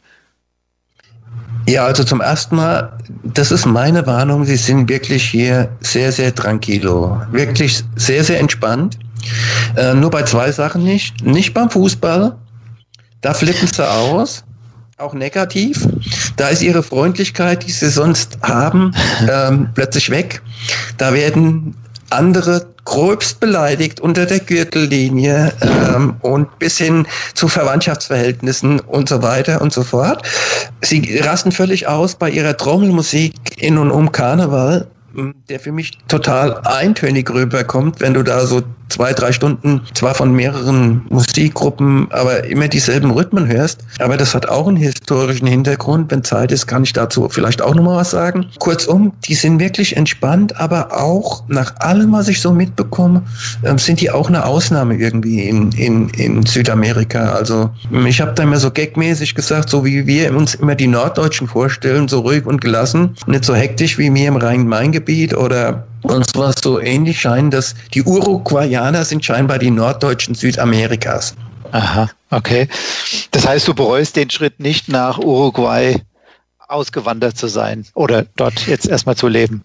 E: Ja, also zum ersten Mal, das ist meine Warnung, sie sind wirklich hier sehr, sehr tranquilo. Wirklich sehr, sehr entspannt. Nur bei 2 Sachen nicht. Nicht beim Fußball. Da flippen sie aus. Auch negativ. Da ist ihre Freundlichkeit, die sie sonst haben, plötzlich weg. Da werden andere gröbst beleidigt unter der Gürtellinie und bis hin zu Verwandtschaftsverhältnissen und so weiter und so fort. Sie rasten völlig aus bei ihrer Trommelmusik in und um Karneval, der für mich total eintönig rüberkommt, wenn du da so 2-3 Stunden zwar von mehreren Musikgruppen, aber immer dieselben Rhythmen hörst. Aber das hat auch einen historischen Hintergrund. Wenn Zeit ist, kann ich dazu vielleicht auch nochmal was sagen. Kurzum, die sind wirklich entspannt, aber auch nach allem, was ich so mitbekomme, sind die auch eine Ausnahme irgendwie in Südamerika. Also ich habe da immer so gagmäßig gesagt, so wie wir uns immer die Norddeutschen vorstellen, so ruhig und gelassen, nicht so hektisch wie wir im Rhein-Main-Gebiet oder uns was so ähnlich scheinen, dass die Uruguayaner sind scheinbar die Norddeutschen Südamerikas.
A: Aha, okay. Das heißt, du bereust den Schritt nicht, nach Uruguay ausgewandert zu sein oder dort jetzt erstmal zu leben?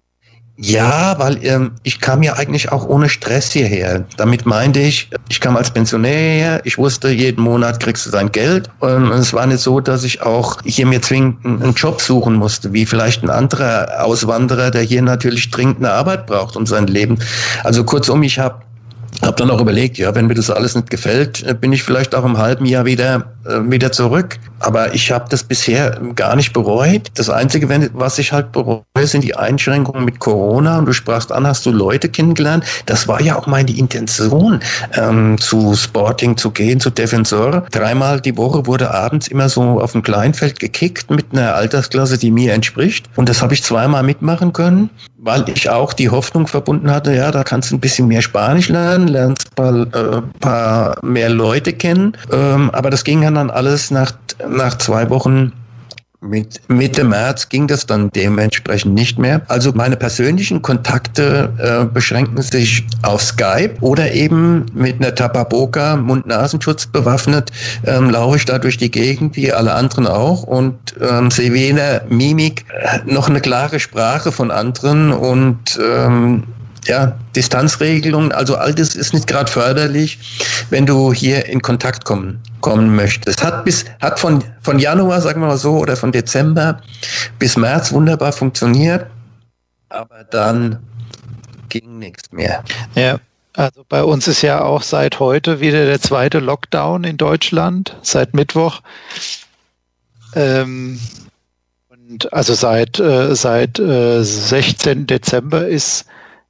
E: Ja, weil ich kam ja eigentlich auch ohne Stress hierher. Damit meinte ich kam als Pensionär her, ich wusste, jeden Monat kriegst du dein Geld. Und es war nicht so, dass ich auch hier mir zwingend einen Job suchen musste, wie vielleicht ein anderer Auswanderer, der hier natürlich dringend eine Arbeit braucht und sein Leben. Also kurzum, ich habe dann auch überlegt, ja, wenn mir das alles nicht gefällt, bin ich vielleicht auch im halben Jahr wieder zurück. Aber ich habe das bisher gar nicht bereut. Das Einzige, was ich halt bereue, sind die Einschränkungen mit Corona. Und du sprachst an, hast du Leute kennengelernt? Das war ja auch meine Intention, zu Sporting zu gehen, zu Defensor. 3-mal die Woche wurde abends immer so auf dem Kleinfeld gekickt mit einer Altersklasse, die mir entspricht. Und das habe ich 2-mal mitmachen können. weil ich auch die Hoffnung verbunden hatte, ja, da kannst du ein bisschen mehr Spanisch lernen, lernst ein paar mehr Leute kennen. Aber das ging dann alles nach 2 Wochen. Mit Mitte März ging das dann dementsprechend nicht mehr. Also meine persönlichen Kontakte beschränken sich auf Skype oder eben mit einer Tapaboca, Mund-Nasenschutz bewaffnet, laufe ich da durch die Gegend, wie alle anderen auch, und sehe weder Mimik noch eine klare Sprache von anderen und Distanzregelungen, also all das ist nicht gerade förderlich, wenn du hier in Kontakt kommen möchtest. Hat von Januar, sagen wir mal so, oder von Dezember bis März wunderbar funktioniert, aber dann ging nichts mehr.
A: Ja, also bei uns ist ja auch seit heute wieder der 2. Lockdown in Deutschland, seit Mittwoch. Und also seit 16. Dezember ist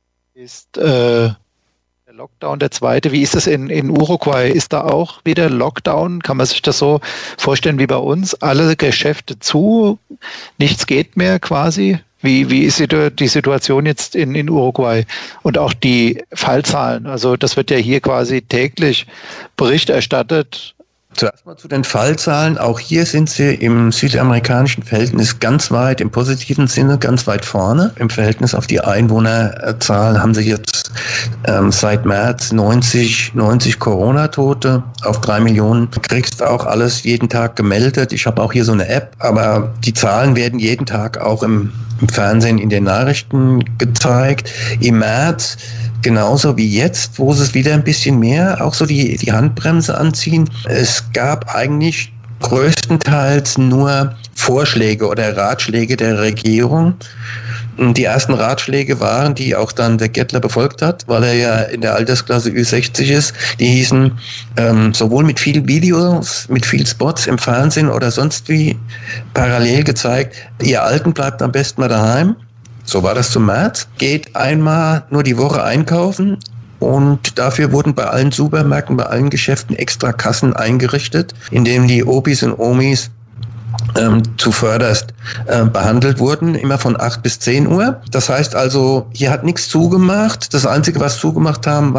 A: der Lockdown der 2. Wie ist es in Uruguay? Ist da auch wieder Lockdown? Kann man sich das so vorstellen wie bei uns? Alle Geschäfte zu, nichts geht mehr quasi? Wie ist die Situation jetzt in Uruguay? Und auch die Fallzahlen, also das wird ja hier quasi täglich Bericht erstattet.
E: Zuerst mal zu den Fallzahlen. Auch hier sind sie im südamerikanischen Verhältnis ganz weit, im positiven Sinne, ganz weit vorne. Im Verhältnis auf die Einwohnerzahl haben sie jetzt seit März 90 Corona-Tote auf 3 Millionen. Du kriegst auch alles jeden Tag gemeldet. Ich habe auch hier so eine App, aber die Zahlen werden jeden Tag auch im Fernsehen, in den Nachrichten gezeigt. Im März genauso wie jetzt, wo es wieder ein bisschen mehr auch so die Handbremse anziehen. Es gab eigentlich größtenteils nur Vorschläge oder Ratschläge der Regierung. Und die ersten Ratschläge waren, die auch dann der Gettler befolgt hat, weil er ja in der Altersklasse Ü60 ist, die hießen sowohl mit vielen Videos, mit vielen Spots im Fernsehen oder sonst wie parallel gezeigt, ihr Alten bleibt am besten mal daheim. So war das zum März. Geht einmal nur die Woche einkaufen und dafür wurden bei allen Supermärkten, bei allen Geschäften extra Kassen eingerichtet, in denen die Opis und Omis zuvörderst behandelt wurden, immer von 8 bis 10 Uhr. Das heißt also, hier hat nichts zugemacht. Das Einzige, was zugemacht haben,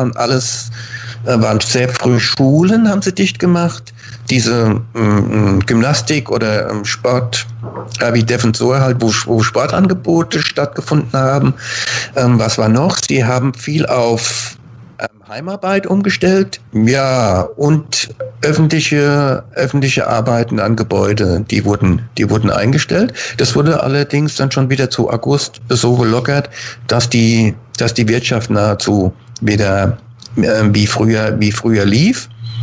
E: waren sehr früh Schulen, haben sie dicht gemacht. Diese Gymnastik oder Sport, wie Defensor halt, wo Sportangebote stattgefunden haben. Was war noch? Sie haben viel auf Heimarbeit umgestellt, ja, und öffentliche Arbeiten an Gebäude, die wurden eingestellt. Das wurde allerdings dann schon wieder zu August so gelockert, dass die Wirtschaft nahezu wieder wie früher lief.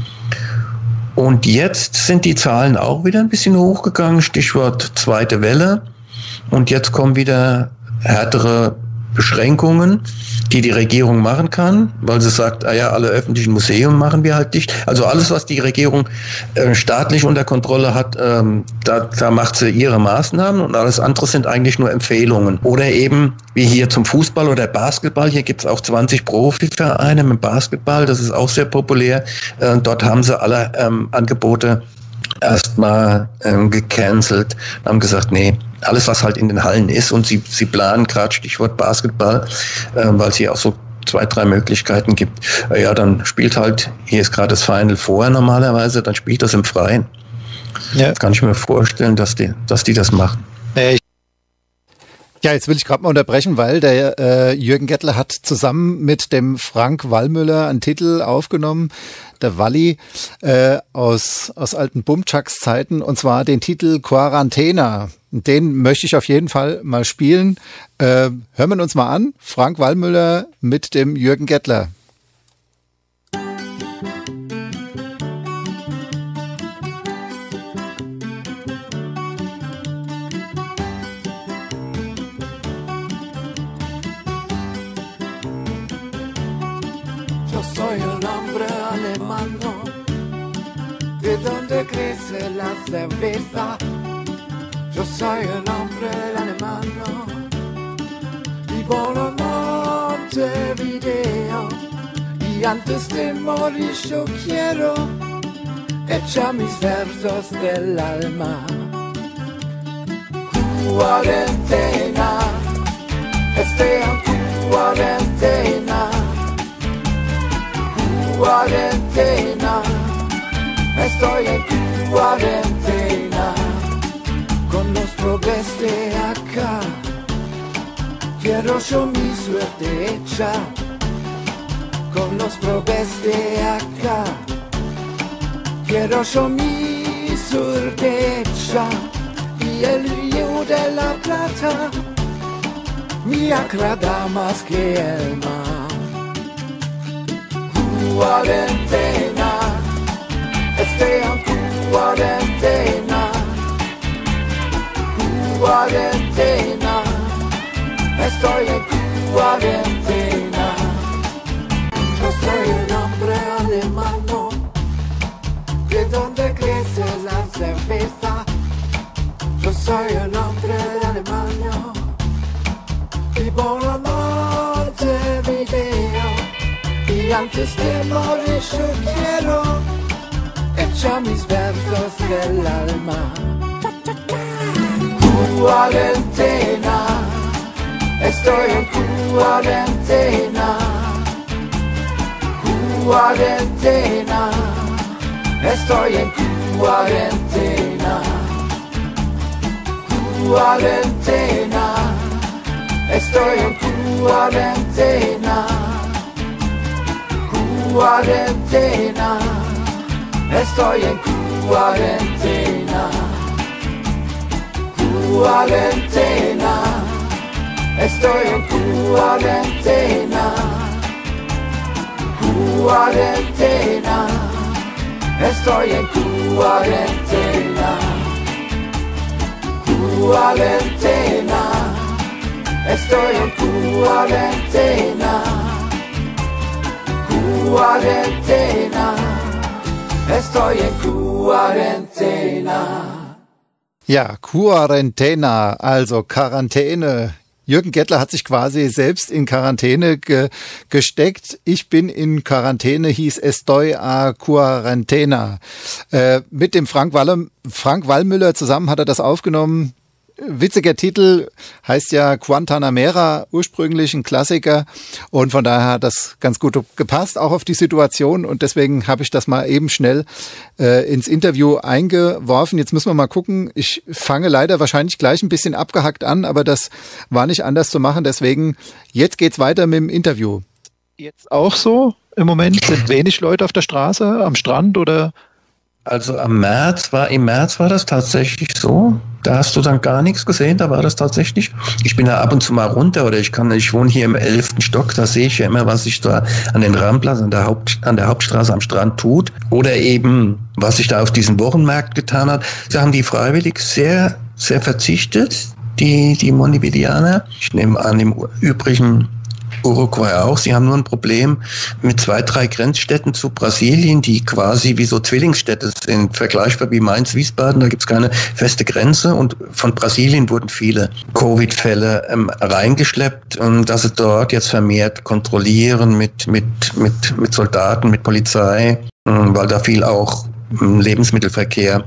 E: Und jetzt sind die Zahlen auch wieder ein bisschen hochgegangen, Stichwort 2. Welle. Und jetzt kommen wieder härtere Beschränkungen, die Regierung machen kann, weil sie sagt, alle öffentlichen Museen machen wir halt dicht. Also alles, was die Regierung staatlich unter Kontrolle hat, da macht sie ihre Maßnahmen und alles andere sind eigentlich nur Empfehlungen. Oder eben, wie hier zum Fußball oder Basketball, hier gibt es auch 20 Profivereine mit Basketball, das ist auch sehr populär. Dort haben sie alle Angebote erstmal gecancelt, haben gesagt, nee, alles was halt in den Hallen ist und sie planen gerade Stichwort Basketball, weil es hier auch so 2, 3 Möglichkeiten gibt. Ja, dann spielt halt, hier ist gerade das Final Four normalerweise, dann spielt das im Freien. Ja. Kann ich mir vorstellen, dass die das machen.
A: Ja, jetzt will ich gerade mal unterbrechen, weil der Jürgen Gettler hat zusammen mit dem Frank Wallmüller einen Titel aufgenommen, der Walli, aus alten Bumchucks Zeiten, und zwar den Titel Quarantena. Den möchte ich auf jeden Fall mal spielen. Hören wir uns mal an. Frank Wallmüller mit dem Jürgen Gettler.
I: Soy un hombre alemán, de donde crece la cerveza. Yo soy un hombre alemán, vivo en Montevideo. Y antes de morir yo quiero echar mis versos del alma. Cuarentena, estoy en cuarentena, cuarentena, estoy en cuarentena, con los probes de acá, quiero yo mi suerte hecha, con los probes de acá, quiero yo mi suerte hecha, y el río de la Plata me agrada más que el mar. Cuarentena, estoy en cuarentena, cuarentena, estoy en cuarentena. Yo soy un hombre alemano, de donde crece la cerveza. Yo soy un hombre de Alemania, vivo en Montevideo, y antes de morir yo quiero echar mis versos del alma. Cuarentena, estoy en cuarentena, cuarentena, estoy en cuarentena, cuarentena, estoy en cuarentena, cuarentena, estoy en cuarentena, cuarentena, estoy en cuarentena, cuarentena, estoy en cuarentena, cuarentena, estoy en cuarentena, cuarentena, estoy en cuarentena.
A: Ja, Quarantena, also Quarantäne. Jürgen Gettler hat sich quasi selbst in Quarantäne gesteckt. Ich bin in Quarantäne, hieß Estoy a Quarantena. Mit dem Frank Wallmüller zusammen hat er das aufgenommen. Witziger Titel, heißt ja Guantanamera, ursprünglich ein Klassiker, und von daher hat das ganz gut gepasst, auch auf die Situation, und deswegen habe ich das mal eben schnell ins Interview eingeworfen. Jetzt müssen wir mal gucken, ich fange leider wahrscheinlich gleich ein bisschen abgehackt an, aber das war nicht anders zu machen, deswegen jetzt geht's weiter mit dem Interview.
J: Jetzt auch so? Im Moment sind wenig Leute auf der Straße, am Strand oder?
E: Also im März war das tatsächlich so. Da hast du dann gar nichts gesehen, da war das tatsächlich. Ich bin da ab und zu mal runter, oder ich wohne hier im 11. Stock, da sehe ich ja immer, was sich da an den Ramblas, an der Hauptstraße am Strand tut. Oder eben, was sich da auf diesem Wochenmarkt getan hat. Da haben die freiwillig sehr, sehr verzichtet, die Montevideaner. Ich nehme an, im Übrigen Uruguay auch. Sie haben nur ein Problem mit 2, 3 Grenzstädten zu Brasilien, die quasi wie so Zwillingsstädte sind, vergleichbar wie Mainz-Wiesbaden. Da gibt es keine feste Grenze, und von Brasilien wurden viele Covid-Fälle reingeschleppt, dass sie dort jetzt vermehrt kontrollieren mit Soldaten, mit Polizei, weil da viel auch Lebensmittelverkehr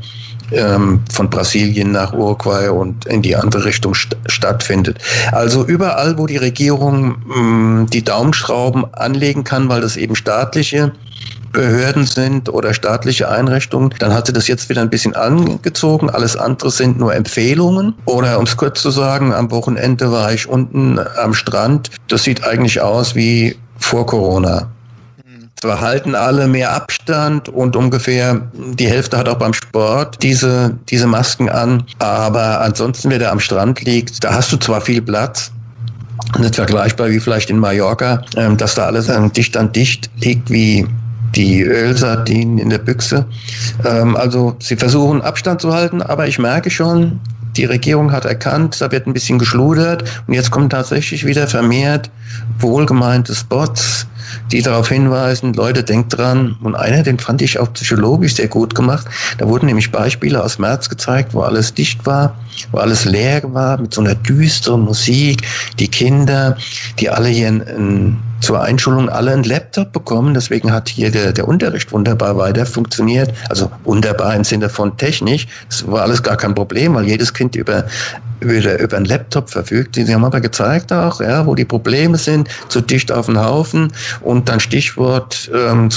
E: von Brasilien nach Uruguay und in die andere Richtung stattfindet. Also überall, wo die Regierung die Daumenschrauben anlegen kann, weil das eben staatliche Behörden sind oder staatliche Einrichtungen, dann hat sie das jetzt wieder ein bisschen angezogen. Alles andere sind nur Empfehlungen. Oder um es kurz zu sagen, am Wochenende war ich unten am Strand. Das sieht eigentlich aus wie vor Corona. Zwar halten alle mehr Abstand, und ungefähr die Hälfte hat auch beim Sport diese Masken an, aber ansonsten, wer da am Strand liegt, da hast du zwar viel Platz, nicht vergleichbar wie vielleicht in Mallorca, dass da alles dicht an dicht liegt wie die Ölsardinen in der Büchse. Also sie versuchen Abstand zu halten, aber ich merke schon, die Regierung hat erkannt, da wird ein bisschen geschludert, und jetzt kommen tatsächlich wieder vermehrt wohlgemeinte Spots, die darauf hinweisen, Leute, denkt dran. Und einer, den fand ich auch psychologisch sehr gut gemacht. Da wurden nämlich Beispiele aus März gezeigt, wo alles dicht war, wo alles leer war, mit so einer düsteren Musik. Die Kinder, die alle hier ein zur Einschulung alle einen Laptop bekommen. Deswegen hat hier der Unterricht wunderbar weiter funktioniert. Also wunderbar im Sinne von technisch. Das war alles gar kein Problem, weil jedes Kind über einen Laptop verfügt. Sie haben aber gezeigt auch, ja, wo die Probleme sind, zu dicht auf den Haufen. Und dann Stichwort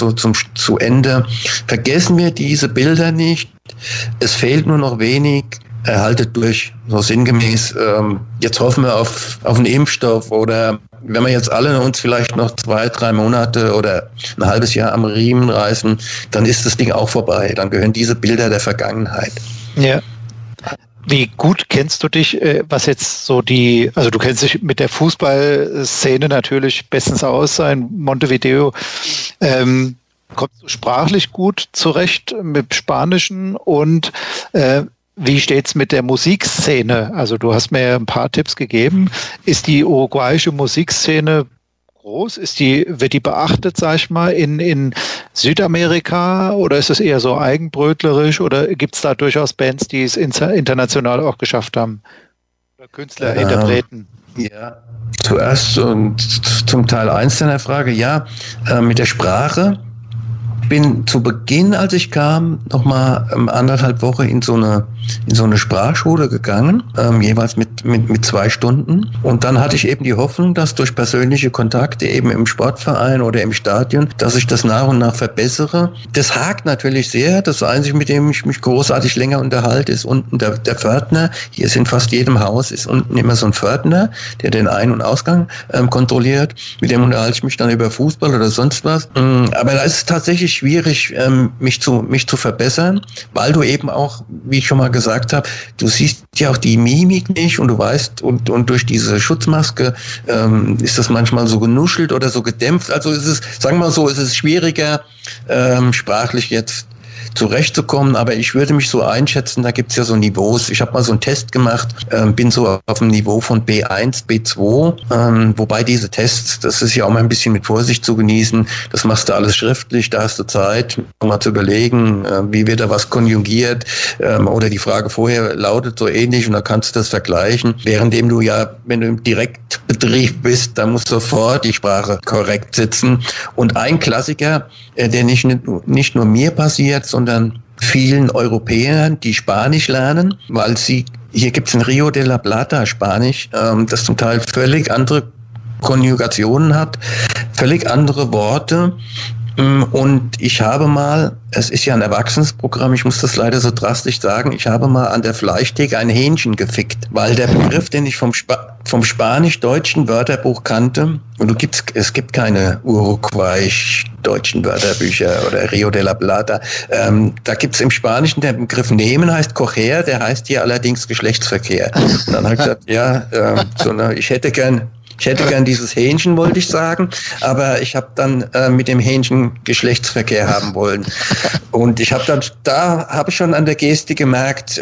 E: zu Ende. Vergessen wir diese Bilder nicht. Es fehlt nur noch wenig. Haltet durch, so sinngemäß. Jetzt hoffen wir auf einen Impfstoff, oder wenn wir jetzt alle uns vielleicht noch 2-3 Monate oder ein halbes Jahr am Riemen reißen, dann ist das Ding auch vorbei. Dann gehören diese Bilder der Vergangenheit.
J: Ja. Wie gut kennst du dich, was jetzt so also du kennst dich mit der Fußballszene natürlich bestens aus, in Montevideo. Kommst du sprachlich gut zurecht mit Spanischen, und wie steht's mit der Musikszene? Also du hast mir ein paar Tipps gegeben. Ist die uruguayische Musikszene groß? Wird die beachtet, sag ich mal, in Südamerika, oder ist es eher so eigenbrötlerisch, oder gibt es da durchaus Bands, die es international auch geschafft haben? Oder Künstler, Interpreten?
E: Ja, zuerst zum Teil 1 deiner Frage, ja, mit der Sprache. Bin zu Beginn, als ich kam, nochmal 1,5 Wochen in so eine Sprachschule gegangen, jeweils mit 2 Stunden. Und dann hatte ich eben die Hoffnung, dass durch persönliche Kontakte eben im Sportverein oder im Stadion, dass ich das nach und nach verbessere. Das hakt natürlich sehr. Das Einzige, mit dem ich mich großartig länger unterhalte, ist unten der Pförtner. Hier ist in fast jedem Haus ist unten immer so ein Pförtner, der den Ein- und Ausgang kontrolliert. Mit dem unterhalte ich mich dann über Fußball oder sonst was. Aber da ist es tatsächlich schwierig, mich zu verbessern, weil du eben auch, wie ich schon mal gesagt habe, du siehst ja auch die Mimik nicht, und du weißt, und durch diese Schutzmaske ist das manchmal so genuschelt oder so gedämpft. Also ist es, sagen wir mal so, ist es schwieriger, sprachlich jetzt zurechtzukommen, aber ich würde mich so einschätzen, da gibt's ja so Niveaus. Ich habe mal so einen Test gemacht, bin so auf dem Niveau von B1, B2, wobei diese Tests, das ist ja auch mal ein bisschen mit Vorsicht zu genießen, das machst du alles schriftlich, da hast du Zeit, mal zu überlegen, wie wird da was konjugiert, oder die Frage vorher lautet so ähnlich, und da kannst du das vergleichen, währenddem du ja, wenn du im Direktbetrieb bist, da muss sofort die Sprache korrekt sitzen. Und ein Klassiker, der nicht nur mir passiert, sondern vielen Europäern, die Spanisch lernen, weil hier gibt's in Rio de la Plata Spanisch, das zum Teil völlig andere Konjugationen hat, völlig andere Worte. Und ich habe mal, es ist ja ein Erwachsenenprogramm, ich muss das leider so drastisch sagen, ich habe mal an der Fleischtheke ein Hähnchen gefickt, weil der Begriff, den ich vom Spanisch-Deutschen Wörterbuch kannte, und es gibt keine uruguayisch-deutschen Wörterbücher oder Rio de la Plata, da gibt's im Spanischen den Begriff nehmen, heißt coger, der heißt hier allerdings Geschlechtsverkehr. Und dann habe ich gesagt, ja, ich hätte gern dieses Hähnchen, wollte ich sagen, aber ich habe dann mit dem Hähnchen Geschlechtsverkehr haben wollen. Und da habe ich schon an der Geste gemerkt,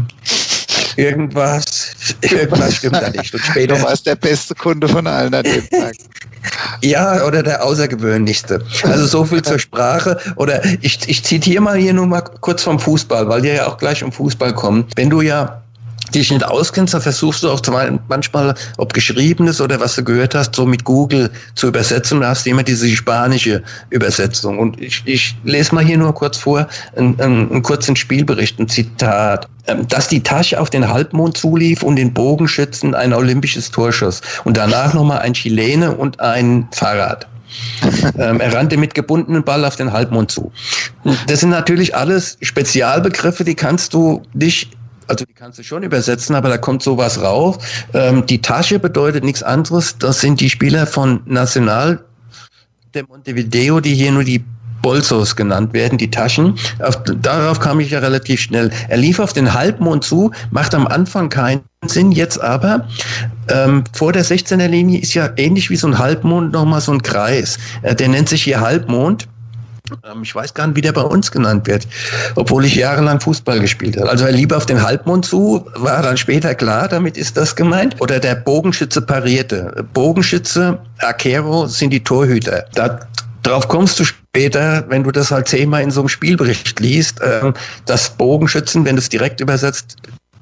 E: irgendwas stimmt da nicht. Und später,
J: du warst der beste Kunde von allen an dem Tag.
E: Ja, oder der außergewöhnlichste. Also so viel zur Sprache. Oder ich zitiere mal hier nur mal kurz vom Fußball, weil wir ja auch gleich um Fußball kommen. Wenn du ja dich nicht auskennst, dann versuchst du auch manchmal, ob Geschriebenes oder was du gehört hast, so mit Google zu übersetzen. Da hast du immer diese spanische Übersetzung. Und ich lese mal hier nur kurz vor, einen kurzen Spielbericht, ein Zitat. Dass die Tasche auf den Halbmond zulief und den Bogenschützen ein olympisches Tor schoss. Und danach nochmal ein Chilene und ein Fahrrad. Er rannte mit gebundenem Ball auf den Halbmond zu. Das sind natürlich alles Spezialbegriffe, die kannst du schon übersetzen, aber da kommt sowas raus. Die Tasche bedeutet nichts anderes. Das sind die Spieler von Nacional de Montevideo, die hier nur die Bolsos genannt werden, die Taschen. Darauf kam ich ja relativ schnell. Er lief auf den Halbmond zu, macht am Anfang keinen Sinn, jetzt aber vor der 16er Linie ist ja ähnlich wie so ein Halbmond nochmal so ein Kreis. Der nennt sich hier Halbmond. Ich weiß gar nicht, wie der bei uns genannt wird, obwohl ich jahrelang Fußball gespielt habe. Also er lief auf den Halbmond zu, war dann später klar, damit ist das gemeint. Oder der Bogenschütze parierte. Bogenschütze, Arquero sind die Torhüter. Darauf kommst du später, wenn du das halt 10-mal in so einem Spielbericht liest, dass Bogenschützen, wenn du es direkt übersetzt,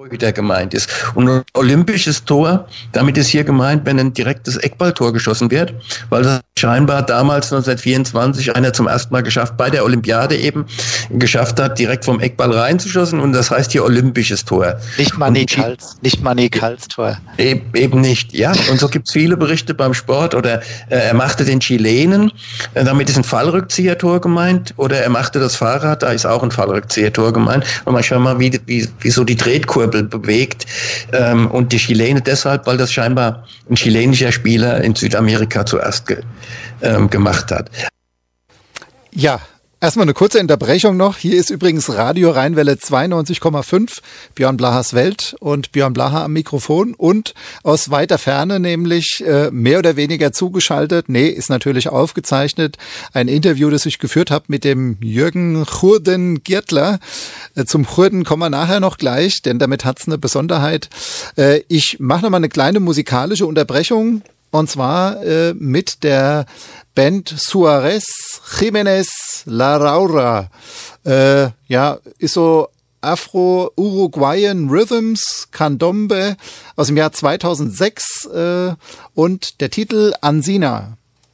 E: Torhüter gemeint ist. Und ein olympisches Tor, damit ist hier gemeint, wenn ein direktes Eckballtor geschossen wird, weil das scheinbar damals 1924 einer zum ersten Mal bei der Olympiade eben geschafft hat, direkt vom Eckball reinzuschossen, und das heißt hier olympisches Tor.
J: Nicht Manny Kals Tor.
E: Eben nicht, ja. Und so gibt es viele Berichte beim Sport, oder er machte den Chilenen, damit ist ein Fallrückzieher-Tor gemeint, oder er machte das Fahrrad, da ist auch ein Fallrückzieher-Tor gemeint. Und man schaut mal, wie so die Tretkurbel bewegt. Und die Chilene deshalb, weil das scheinbar ein chilenischer Spieler in Südamerika zuerst gemacht hat.
A: Ja, erstmal eine kurze Unterbrechung noch. Hier ist übrigens Radio Rheinwelle 92,5, Björn Blachers Welt und Björn Blacher am Mikrofon, und aus weiter Ferne, nämlich mehr oder weniger zugeschaltet, ist natürlich aufgezeichnet, ein Interview, das ich geführt habe mit dem Jürgen Churden-Giertler. Zum Churden kommen wir nachher noch gleich, denn damit hat es eine Besonderheit. Ich mache nochmal eine kleine musikalische Unterbrechung, und zwar mit der Band Suarez Jiménez La Raura. Ist so Afro-Uruguayan Rhythms, Candombe aus dem Jahr 2006 und der Titel Ancina.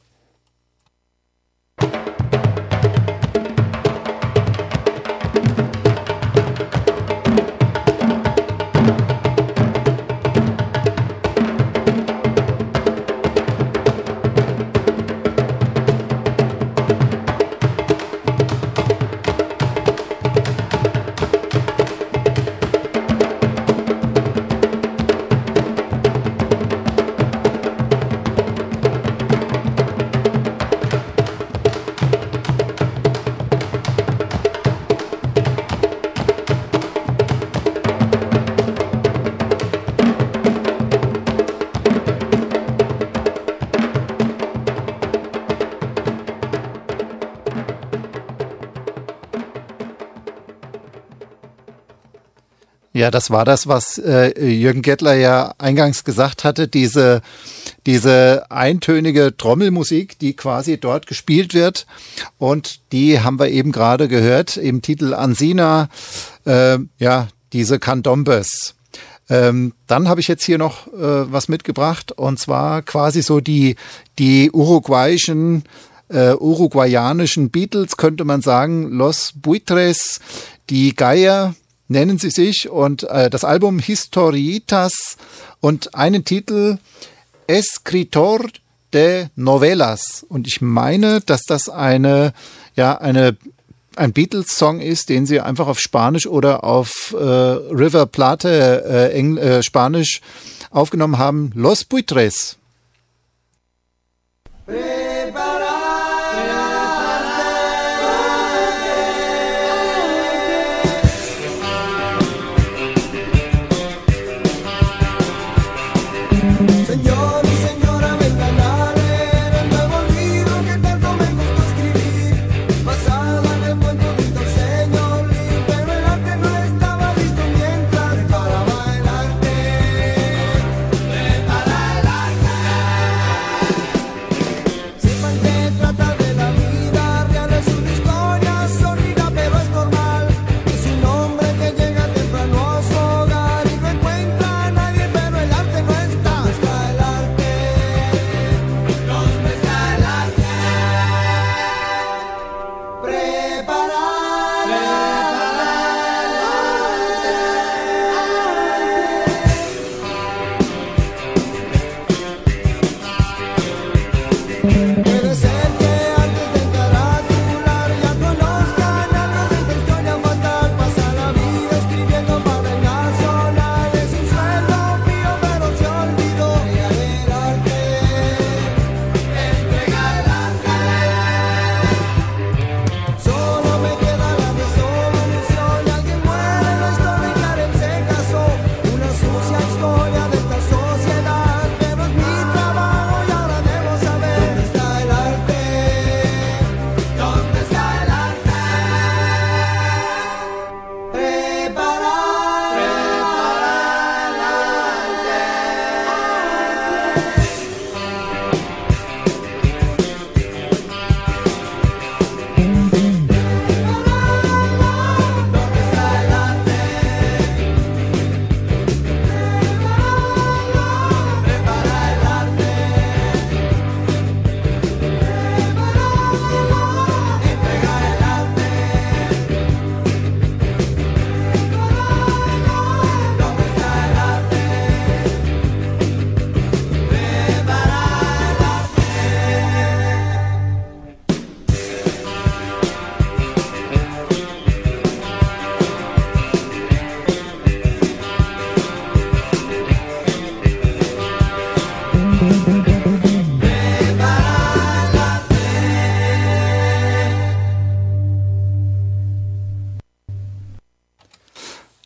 A: Ja, das war das, was Jürgen Giertler ja eingangs gesagt hatte, diese eintönige Trommelmusik, die quasi dort gespielt wird, und die haben wir eben gerade gehört im Titel Ancina, diese Candombes. Dann habe ich jetzt hier noch was mitgebracht, und zwar quasi so die uruguayanischen Beatles, könnte man sagen, Los Buitres, die Geier nennen sie sich, und das Album Historietas und einen Titel Escritor de Novelas. Und ich meine, dass das ein Beatles-Song ist, den sie einfach auf Spanisch oder auf River Plate Spanisch aufgenommen haben. Los Buitres.
K: Para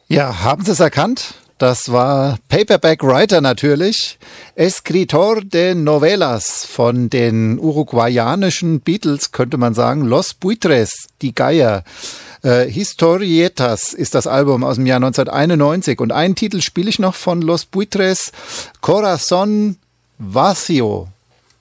A: Ja, haben Sie es erkannt? Das war Paperback Writer natürlich, Escritor de Novelas von den uruguayanischen Beatles, könnte man sagen, Los Buitres, die Geier. Historietas ist das Album aus dem Jahr 1991 und einen Titel spiele ich noch von Los Buitres, Corazón Vacío.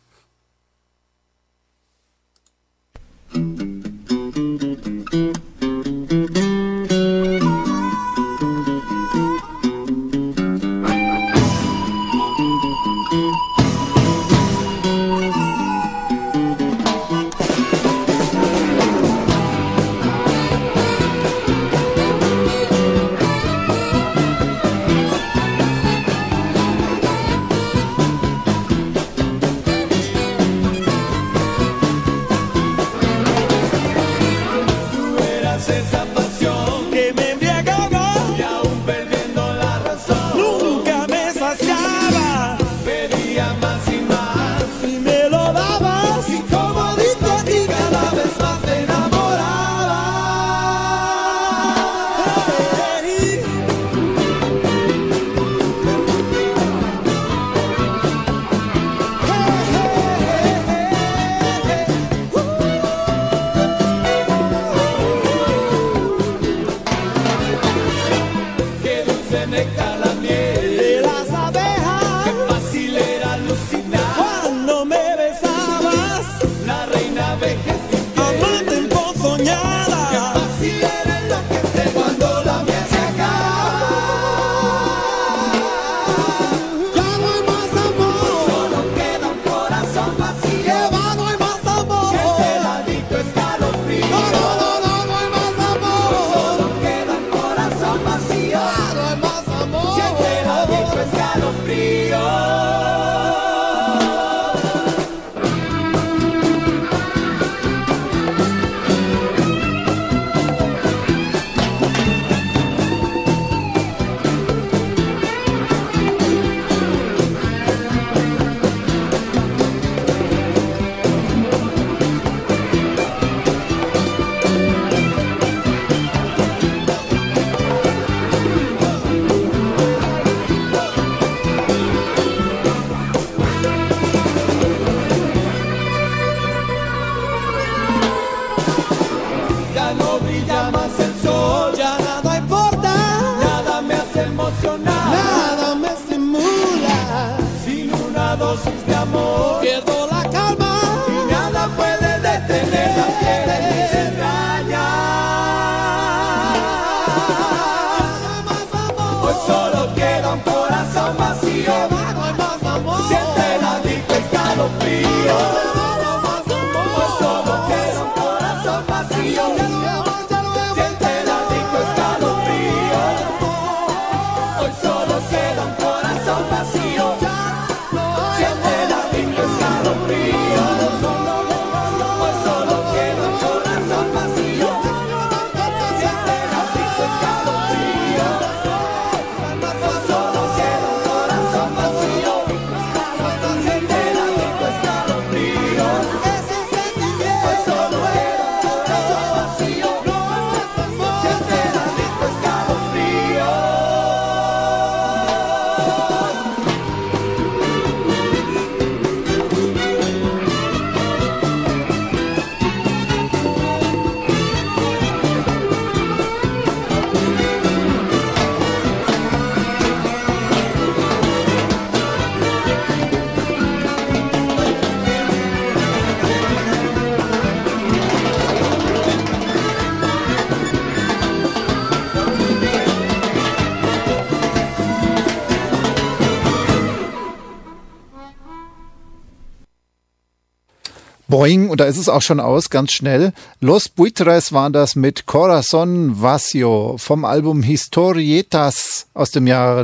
A: Boing, und da ist es auch schon aus, ganz schnell. Los Buitres waren das mit Corazón Vacío vom Album Historietas aus dem Jahre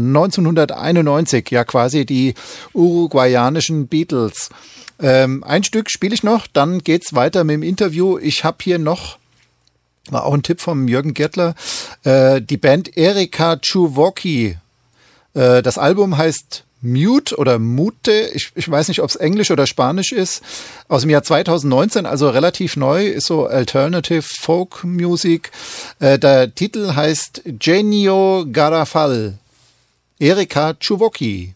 A: 1991, ja quasi die uruguayanischen Beatles. Ein Stück spiele ich noch, dann geht's weiter mit dem Interview. Ich habe hier noch, war auch ein Tipp vom Jürgen Gärtler, die Band Erika Chuvocki. Das Album heißt Mute oder Mute, ich weiß nicht, ob es Englisch oder Spanisch ist, aus dem Jahr 2019, also relativ neu, ist so Alternative Folk Music. Der Titel heißt Genio Garrafal, Erika Chuvocki.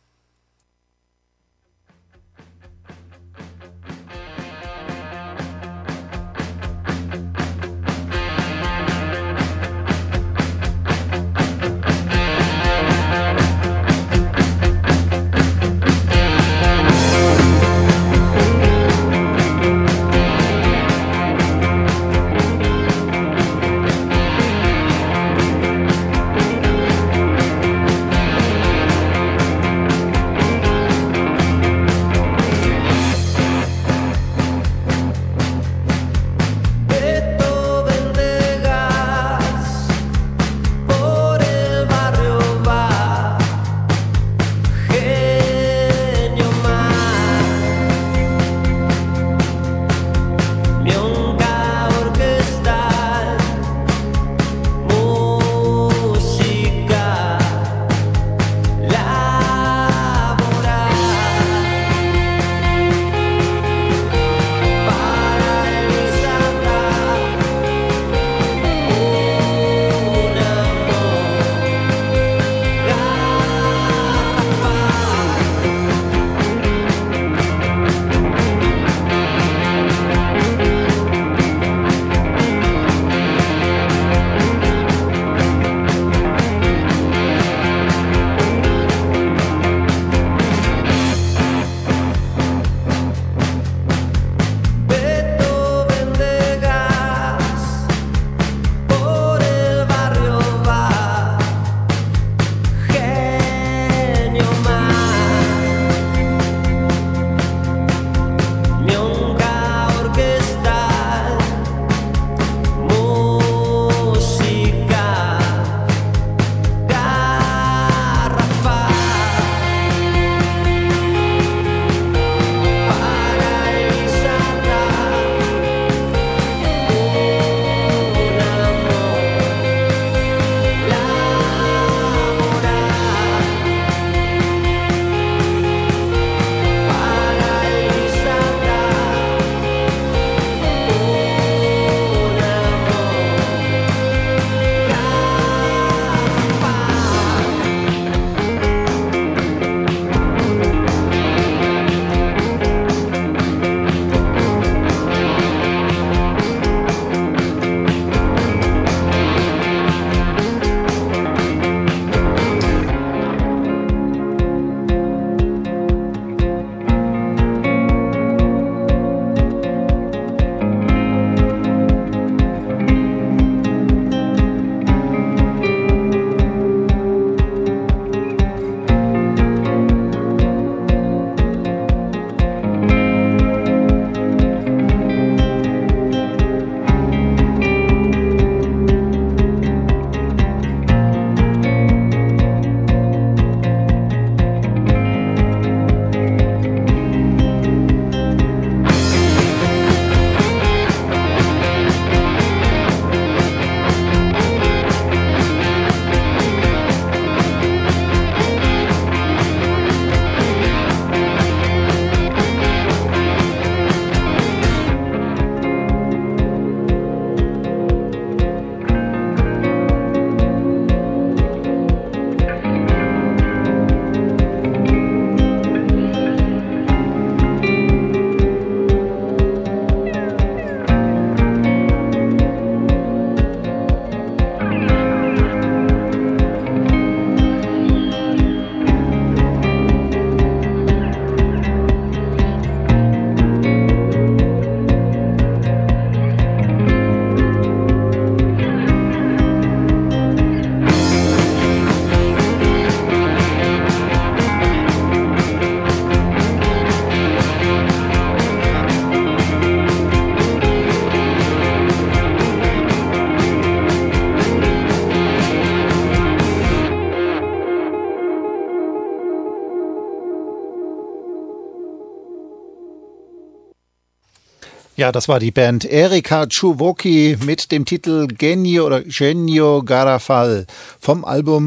A: Ja, das war die Band Erika Chuvocki mit dem Titel Genio Garrafal vom Album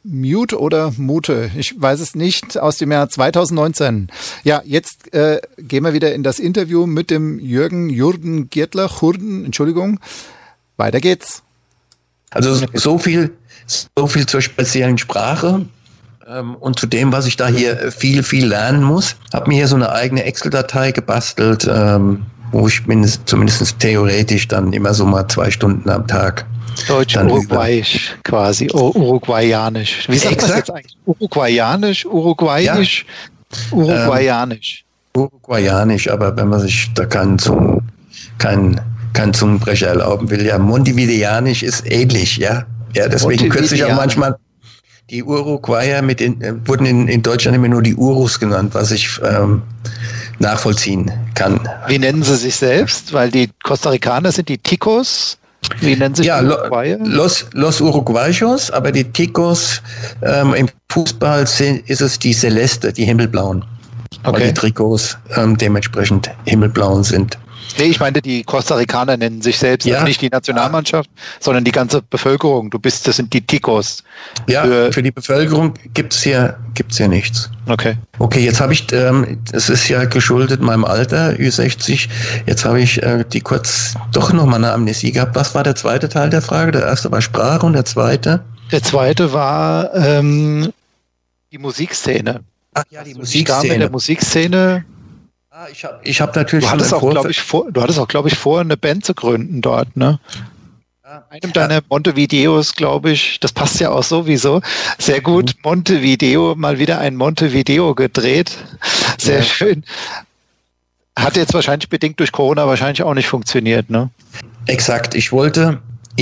A: Mute oder Mute, ich weiß es nicht, aus dem Jahr 2019. Ja, jetzt gehen wir wieder in das Interview mit dem Jürgen Giertler. Entschuldigung. Weiter geht's.
E: Also so viel zur speziellen Sprache und zu dem, was ich da hier viel lernen muss. Habe mir hier so eine eigene Excel-Datei gebastelt, wo ich zumindest theoretisch dann immer so mal 2 Stunden am Tag
J: Deutsch-Uruguayisch quasi, Uruguayanisch. Wie sagt man das jetzt eigentlich? Uruguayanisch, Uruguayisch, Uruguayanisch.
E: Uruguayanisch, aber wenn man sich da keinen Zungenbrecher erlauben will, ja, Montevideanisch ist ähnlich, ja. Ja, deswegen kürzlich auch manchmal die Uruguayer wurden in Deutschland immer nur die Urus genannt, was ich nachvollziehen kann.
J: Wie nennen sie sich selbst? Weil die Costa Ricaner sind die Ticos. Wie nennen sich die Uruguayer?
E: Los Uruguayos, aber die Ticos im Fußball ist es die Celeste, die Himmelblauen. Okay. Weil die Trikots dementsprechend himmelblauen sind.
J: Nee, ich meinte, die Costa Ricaner nennen sich selbst, also nicht die Nationalmannschaft, sondern die ganze Bevölkerung. Das sind die Ticos.
E: Ja, für die Bevölkerung gibt's hier nichts.
J: Okay.
E: Okay, jetzt habe ich, es ist ja geschuldet meinem Alter, Ü60, jetzt habe ich die kurz doch nochmal eine Amnesie gehabt. Was war der zweite Teil der Frage? Der erste war Sprache und der zweite?
J: Der zweite war die Musikszene.
E: Ach ja, die Musikszene.
J: Mit der Musikszene.
E: Ich habe natürlich.
J: Du hattest auch, glaube ich, vor, eine Band zu gründen dort, ne? Einem deiner Montevideos, glaube ich, das passt ja auch sowieso. Sehr gut, Montevideo, mal wieder ein Montevideo gedreht. Sehr schön. Hat jetzt wahrscheinlich bedingt durch Corona wahrscheinlich auch nicht funktioniert, ne?
E: Exakt. Ich wollte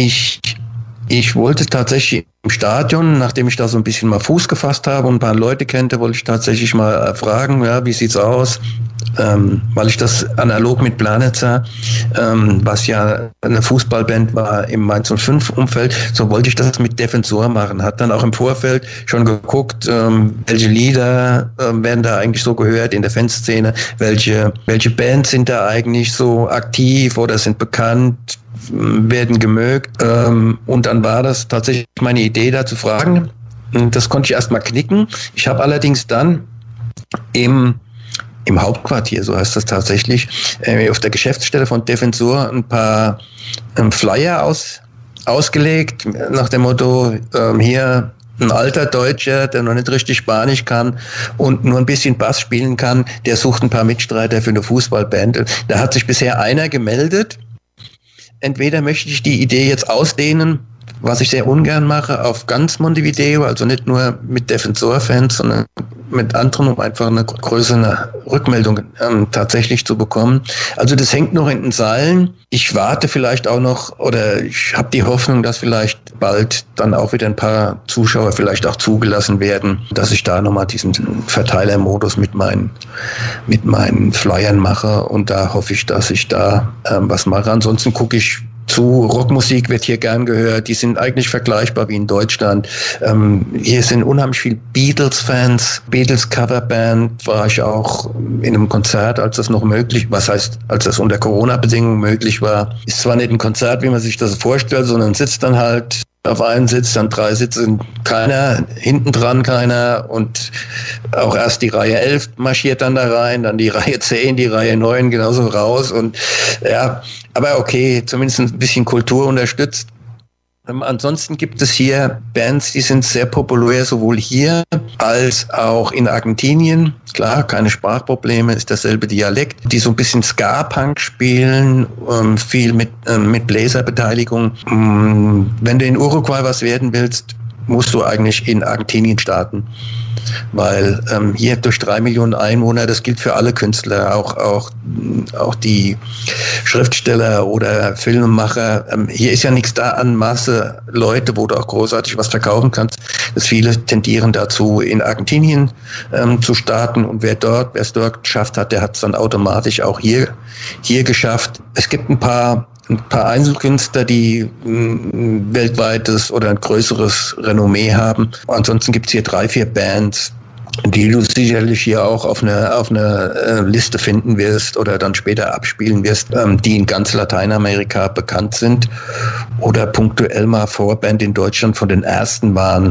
E: tatsächlich im Stadion, nachdem ich da so ein bisschen mal Fuß gefasst habe und ein paar Leute kannte, wollte ich tatsächlich mal fragen, ja, wie sieht's aus? Weil ich das analog mit Planitzer, was ja eine Fußballband war im Mainz 05 Umfeld, so wollte ich das mit Defensor machen. Hat dann auch im Vorfeld schon geguckt, welche Lieder werden da eigentlich so gehört in der Fanszene, welche Bands sind da eigentlich so aktiv oder sind bekannt, werden gemögt. Und dann war das tatsächlich meine Idee, da zu fragen. Das konnte ich erst mal knicken. Ich habe allerdings dann im Hauptquartier, so heißt das tatsächlich, auf der Geschäftsstelle von Defensor ein paar Flyer ausgelegt, nach dem Motto, hier ein alter Deutscher, der noch nicht richtig Spanisch kann und nur ein bisschen Bass spielen kann, der sucht ein paar Mitstreiter für eine Fußballband. Da hat sich bisher einer gemeldet. Entweder möchte ich die Idee jetzt ausdehnen, was ich sehr ungern mache, auf ganz Montevideo, also nicht nur mit Defensor-Fans, sondern mit anderen, um einfach eine größere Rückmeldung tatsächlich zu bekommen. Also das hängt noch in den Seilen. Ich warte vielleicht auch noch, oder ich habe die Hoffnung, dass vielleicht bald dann auch wieder ein paar Zuschauer vielleicht auch zugelassen werden, dass ich da nochmal diesen Verteilermodus mit meinen Flyern mache, und da hoffe ich, dass ich da was mache. Ansonsten gucke ich zu. Rockmusik wird hier gern gehört. Die sind eigentlich vergleichbar wie in Deutschland. Hier sind unheimlich viele Beatles-Fans. Beatles-Coverband war ich auch in einem Konzert, als das noch möglich, als das unter Corona-Bedingungen möglich war. Ist zwar nicht ein Konzert, wie man sich das vorstellt, sondern sitzt dann halt auf einen Sitz, dann 3 Sitze, keiner, hinten dran keiner, und auch erst die Reihe 11 marschiert dann da rein, dann die Reihe 10, die Reihe 9 genauso raus, und ja, aber okay, zumindest ein bisschen Kultur unterstützt. Ansonsten gibt es hier Bands, die sind sehr populär, sowohl hier als auch in Argentinien. Klar, keine Sprachprobleme, ist dasselbe Dialekt, die so ein bisschen Ska-Punk spielen, viel mit Bläserbeteiligung. Wenn du in Uruguay was werden willst, musst du eigentlich in Argentinien starten. Weil hier durch 3 Millionen Einwohner, das gilt für alle Künstler, auch die Schriftsteller oder Filmemacher, hier ist ja nichts da an Masse Leute, wo du auch großartig was verkaufen kannst. Das viele tendieren dazu, in Argentinien zu starten, und wer es dort geschafft hat, der hat es dann automatisch auch hier geschafft. Es gibt ein paar Einzelkünstler, die weltweites oder ein größeres Renommee haben. Ansonsten gibt es hier 3, 4 Bands, die du sicherlich hier auch auf einer Liste finden wirst oder dann später abspielen wirst, die in ganz Lateinamerika bekannt sind oder punktuell mal Vorband in Deutschland von den ersten waren.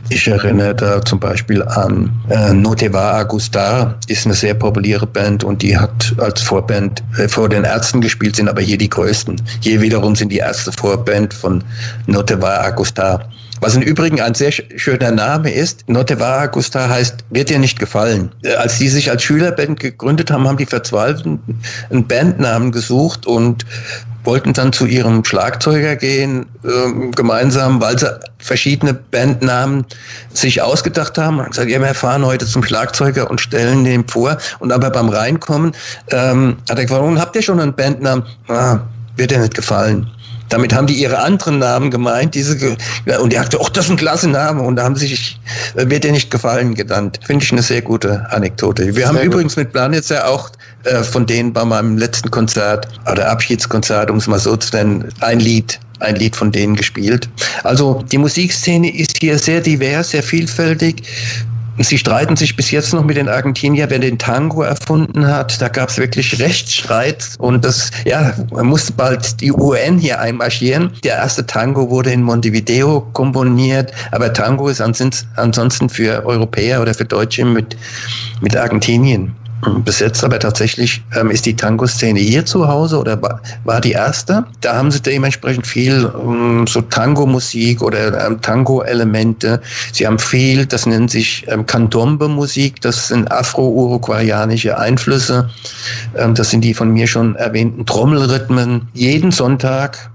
E: Ich erinnere da zum Beispiel an No Te Va a Gustar, ist eine sehr populäre Band und die hat als Vorband vor den Ärzten gespielt, sind aber hier die größten. Hier wiederum sind die Ärzte Vorband von No Te Va a Gustar. Was im Übrigen ein sehr schöner Name ist, No Te Va a Gustar heißt, wird dir nicht gefallen. Als die sich als Schülerband gegründet haben, haben die verzweifelt einen Bandnamen gesucht und wollten dann zu ihrem Schlagzeuger gehen, gemeinsam, weil sie verschiedene Bandnamen sich ausgedacht haben. Und gesagt, ja, wir fahren heute zum Schlagzeuger und stellen den vor. Und aber beim Reinkommen hat er gefragt, habt ihr schon einen Bandnamen? Wird dir nicht gefallen. Damit haben die ihre anderen Namen gemeint, und die sagte, das ist ein klasse Name, und da haben sie sich, wird dir nicht gefallen, genannt. Finde ich eine sehr gute Anekdote. Wir haben übrigens mit Planitz ja auch von denen bei meinem letzten Konzert, oder Abschiedskonzert, um es mal so zu nennen, ein Lied von denen gespielt. Also die Musikszene ist hier sehr divers, sehr vielfältig. Sie streiten sich bis jetzt noch mit den Argentiniern, wer den Tango erfunden hat. Da gab es wirklich Rechtsstreit und man musste bald die UN hier einmarschieren. Der erste Tango wurde in Montevideo komponiert, aber Tango ist ansonsten für Europäer oder für Deutsche mit Argentinien besetzt, aber tatsächlich ist die Tango-Szene hier zu Hause oder war die erste. Da haben sie dementsprechend viel so Tango-Musik oder Tango-Elemente. Sie haben viel, das nennt sich Candombe-Musik, das sind afro-uruguayanische Einflüsse. Das sind die von mir schon erwähnten Trommelrhythmen. Jeden Sonntag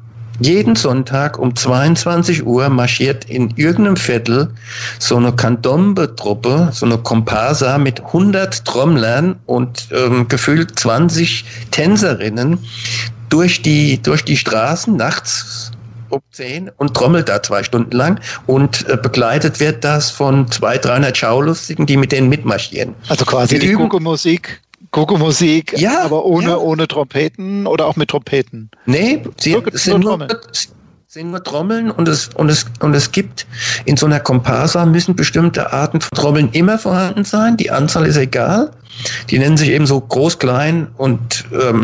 E: um 22 Uhr marschiert in irgendeinem Viertel so eine Candombe-Truppe, so eine Komparsa mit 100 Trommlern und gefühlt 20 Tänzerinnen durch die Straßen nachts um 10 und trommelt da 2 Stunden lang und begleitet wird das von 200-300 Schaulustigen, die mit denen mitmarschieren.
J: Also quasi die Gogo-Musik, ja, aber ohne Trompeten oder auch mit Trompeten?
E: Nee, sind nur Trommeln und es gibt in so einer Komparsa müssen bestimmte Arten von Trommeln immer vorhanden sein. Die Anzahl ist egal. Die nennen sich eben so groß, klein und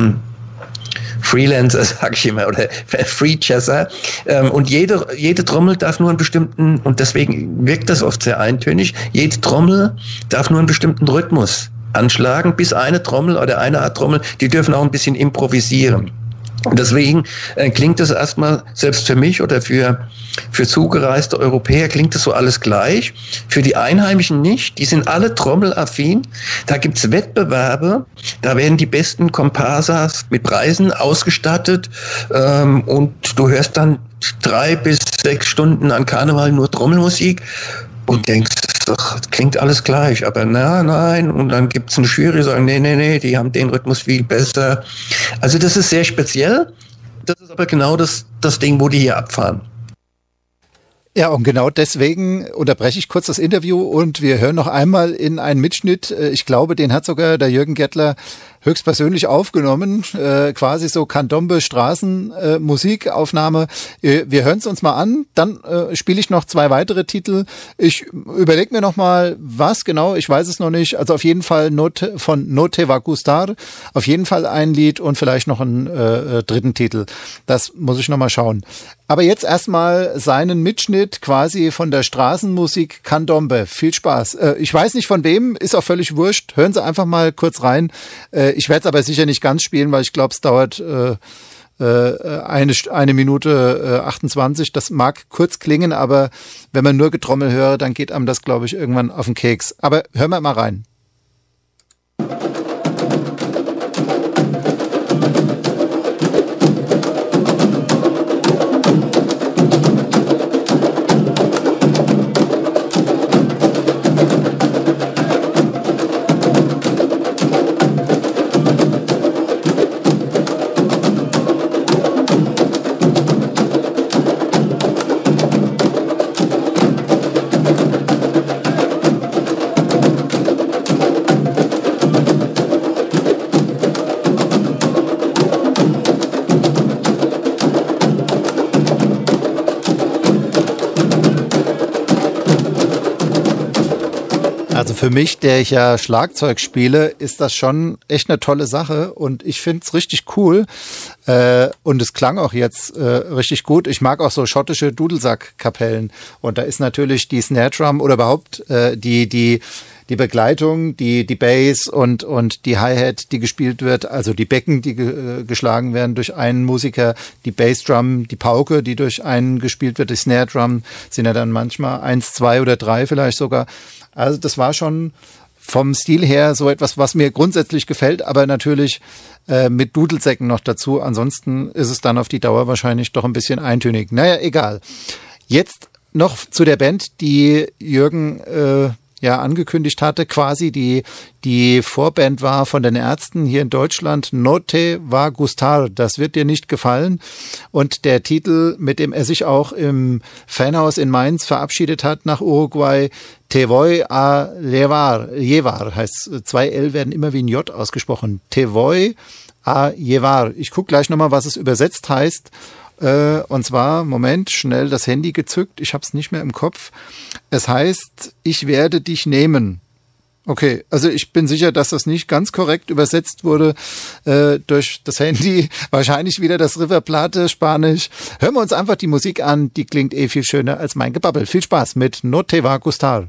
E: Freelancer, sag ich immer, oder Free Jazzer. Und jede Trommel darf nur einen bestimmten, und deswegen wirkt das oft sehr eintönig, jede Trommel darf nur einen bestimmten Rhythmus anschlagen, bis eine Trommel oder eine Art Trommel, die dürfen auch ein bisschen improvisieren. Und deswegen klingt das erstmal, selbst für mich oder für zugereiste Europäer, klingt das so alles gleich. Für die Einheimischen nicht, die sind alle trommelaffin. Da gibt's Wettbewerbe, da werden die besten Komparsas mit Preisen ausgestattet und du hörst dann 3 bis 6 Stunden an Karneval nur Trommelmusik und denkst, das klingt alles gleich, aber nein, und dann gibt es eine Jury, die sagen, nee, die haben den Rhythmus viel besser. Also das ist sehr speziell, das ist aber genau das Ding, wo die hier abfahren.
A: Ja, und genau deswegen unterbreche ich kurz das Interview und wir hören noch einmal in einen Mitschnitt. Ich glaube, den hat sogar der Jürgen Gettler höchstpersönlich aufgenommen, quasi so Candombe-Straßen-Musikaufnahme. Wir hören es uns mal an, dann spiele ich noch 2 weitere Titel. Ich überlege mir noch mal, was genau, ich weiß es noch nicht. Also auf jeden Fall von No Te Va Gustar, auf jeden Fall ein Lied und vielleicht noch einen dritten Titel. Das muss ich noch mal schauen. Aber jetzt erstmal seinen Mitschnitt quasi von der Straßenmusik Candombe. Viel Spaß. Ich weiß nicht von wem, ist auch völlig wurscht. Hören Sie einfach mal kurz rein. Ich werde es aber sicher nicht ganz spielen, weil ich glaube, es dauert eine Minute 28. Das mag kurz klingen, aber wenn man nur Getrommel höre, dann geht einem das, glaube ich, irgendwann auf den Keks. Aber hören wir mal rein. Also für mich, der ich ja Schlagzeug spiele, ist das schon echt eine tolle Sache und ich finde es richtig cool und es klang auch jetzt richtig gut. Ich mag auch so schottische Dudelsack-Kapellen und da ist natürlich die Snare Drum oder überhaupt die Begleitung, die Bass und die Hi-Hat, die gespielt wird, also die Becken, die geschlagen werden durch einen Musiker, die Bassdrum, die Pauke, die durch einen gespielt wird, die Snare Drum sind ja dann manchmal 1, 2 oder 3 vielleicht sogar. Also das war schon vom Stil her so etwas, was mir grundsätzlich gefällt, aber natürlich mit Dudelsäcken noch dazu. Ansonsten ist es dann auf die Dauer wahrscheinlich doch ein bisschen eintönig. Naja, egal. Jetzt noch zu der Band, die Jürgen angekündigt hatte, quasi die Vorband war von den Ärzten hier in Deutschland, No Te Va Gustar. Das wird dir nicht gefallen. Und der Titel, mit dem er sich auch im Fanhaus in Mainz verabschiedet hat nach Uruguay, Te voy a llevar, heißt 2 L werden immer wie ein J ausgesprochen. Te voy a llevar. Ich gucke gleich nochmal, was es übersetzt heißt. Und zwar, Moment, schnell das Handy gezückt, ich habe es nicht mehr im Kopf. Es heißt, ich werde dich nehmen. Okay, also ich bin sicher, dass das nicht ganz korrekt übersetzt wurde durch das Handy. Wahrscheinlich wieder das River Plate, Spanisch. Hören wir uns einfach die Musik an, die klingt viel schöner als mein Gebabbel. Viel Spaß mit No Te Va Gustar.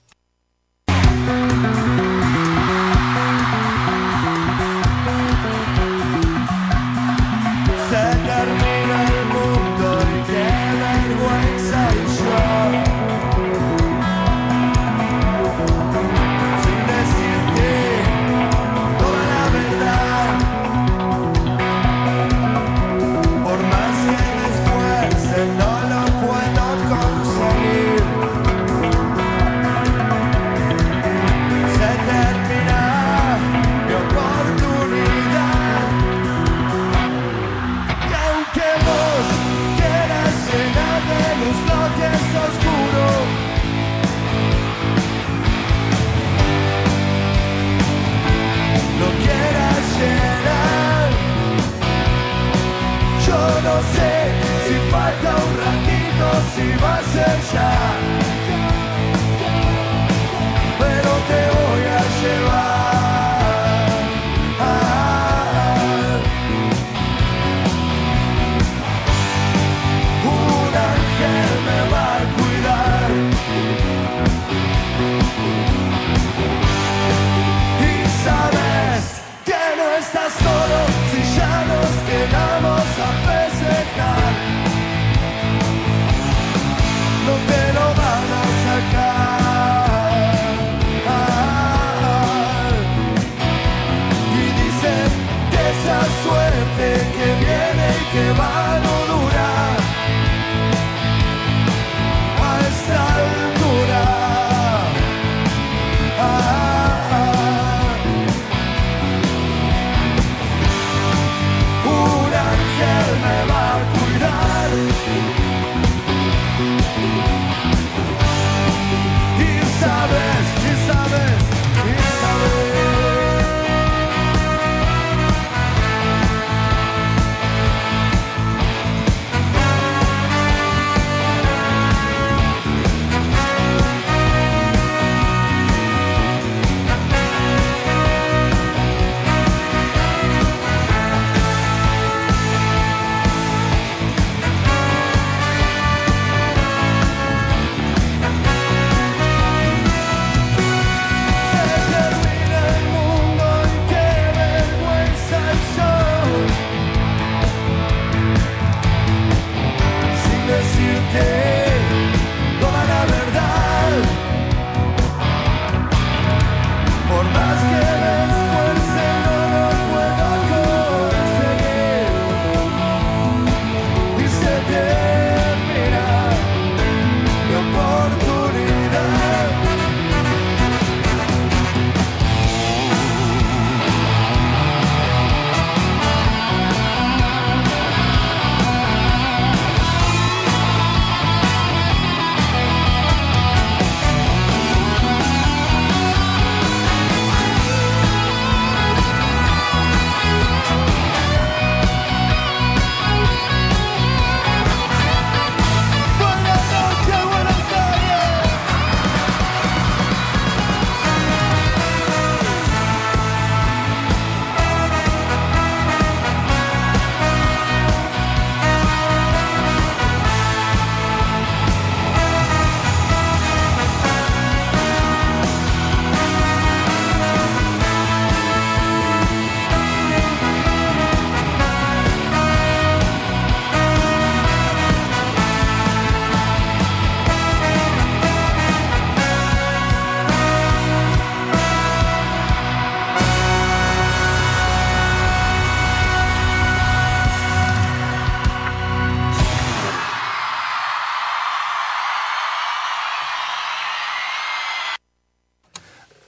K: Si va a ser ya, pero te voy a llevar. Un ángel me va a cuidar y sabes que no estás solo si ya nos quedamos a festejar. No te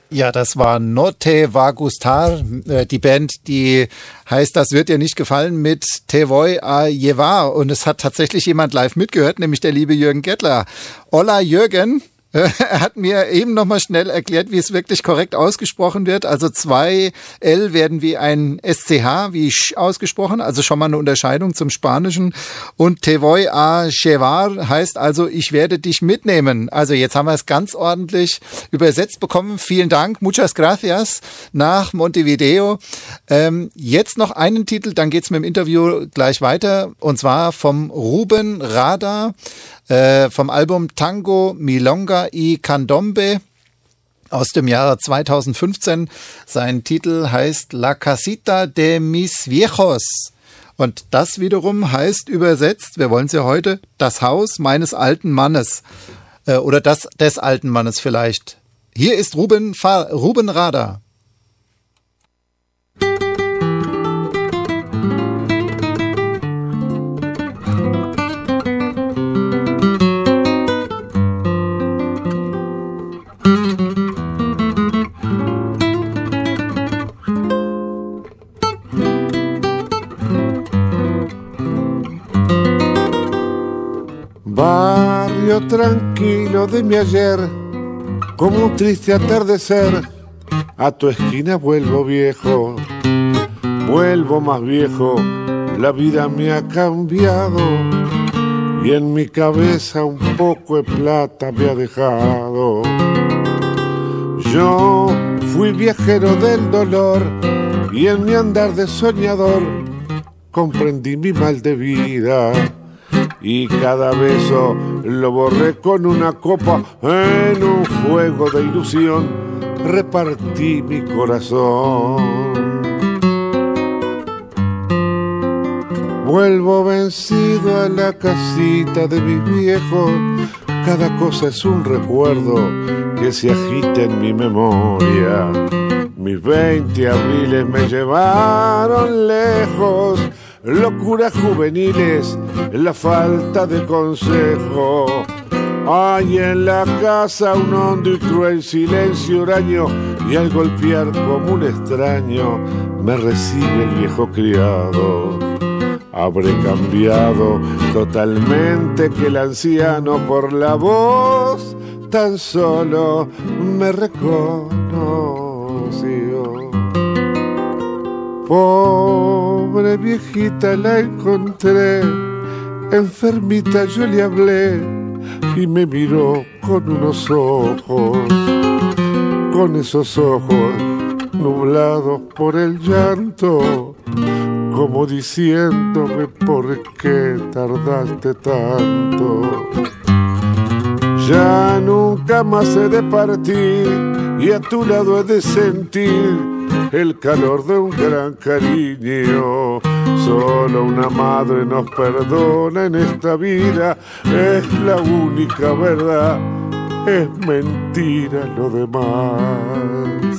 A: Ja, das war No Te Va Gustar, die Band, die heißt Das wird dir nicht gefallen, mit Te Voy a Llevar. Und es hat tatsächlich jemand live mitgehört, nämlich der liebe Jürgen Gettler. Hola Jürgen. Er hat mir eben nochmal schnell erklärt, wie es wirklich korrekt ausgesprochen wird. Also 2 L werden wie ein SCH, wie Sch ausgesprochen, also schon mal eine Unterscheidung zum Spanischen. Und Te voy a llevar heißt also, ich werde dich mitnehmen. Also jetzt haben wir es ganz ordentlich übersetzt bekommen. Vielen Dank, muchas gracias nach Montevideo. Jetzt noch einen Titel, dann geht's mit dem Interview gleich weiter. Und zwar vom Rubén Rada. Vom Album Tango, Milonga y Candombe aus dem Jahre 2015. Sein Titel heißt La Casita de mis Viejos. Und das wiederum heißt übersetzt, wir wollen es ja heute, das Haus meines alten Mannes. Oder das des alten Mannes vielleicht. Hier ist Rubén Rada.
L: Barrio tranquilo de mi ayer, como un triste atardecer, a tu esquina vuelvo viejo, vuelvo más viejo, la vida me ha cambiado y en mi cabeza un poco de plata me ha dejado. Yo fui viajero del dolor y en mi andar de soñador comprendí mi mal de vida. Y cada beso lo borré con una copa en un juego de ilusión. Repartí mi corazón. Vuelvo vencido a la casita de mis viejos. Cada cosa es un recuerdo que se agita en mi memoria. Mis 20 abriles me llevaron lejos. Locuras juveniles, la falta de consejo. Hay en la casa un hondo y cruel silencio huraño, y al golpear como un extraño me recibe el viejo criado. Habré cambiado totalmente que el anciano por la voz tan solo me reconoció. Pobre viejita la encontré, enfermita yo le hablé y me miró con unos ojos, con esos ojos nublados por el llanto, como diciéndome por qué tardaste tanto. Ya nunca más he de partir y a tu lado he de sentir el calor de un gran cariño. Solo una madre nos perdona en esta vida, es la única verdad, es mentira lo demás.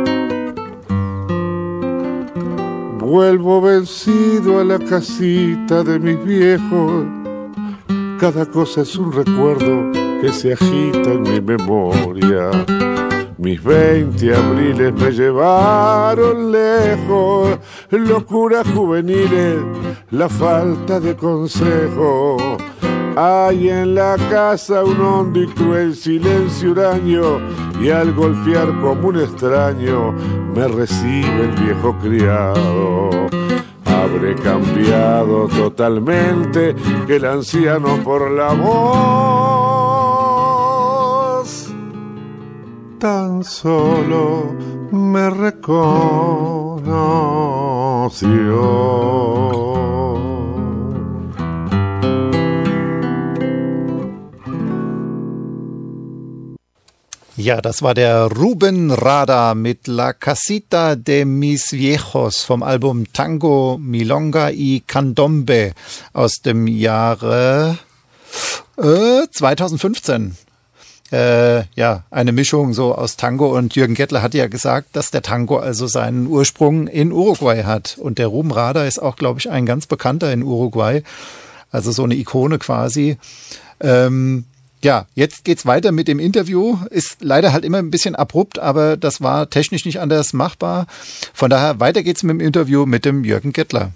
L: Vuelvo vencido a la casita de mis viejos, cada cosa es un recuerdo que se agita en mi memoria. Mis 20 abriles me llevaron lejos, locuras juveniles, la falta de consejo. Hay en la casa un hondo y cruel silencio huraño, y al golpear como un extraño me recibe el viejo criado. Habré cambiado totalmente que el anciano por la voz tan solo me reconoció.
A: Ja, das war der Rubén Rada mit La Casita de mis Viejos vom Album Tango, Milonga y Candombe aus dem Jahre 2015. Ja, eine Mischung so aus Tango, und Jürgen Gettler hat ja gesagt, dass der Tango also seinen Ursprung in Uruguay hat. Und der Rubén Rada ist auch, glaube ich, ein ganz bekannter in Uruguay. Also so eine Ikone quasi. Ja, jetzt geht's weiter mit dem Interview. Ist leider halt immer ein bisschen abrupt, aber das war technisch nicht anders machbar. Von daher, weiter geht's mit dem Interview mit dem Jürgen Gettler.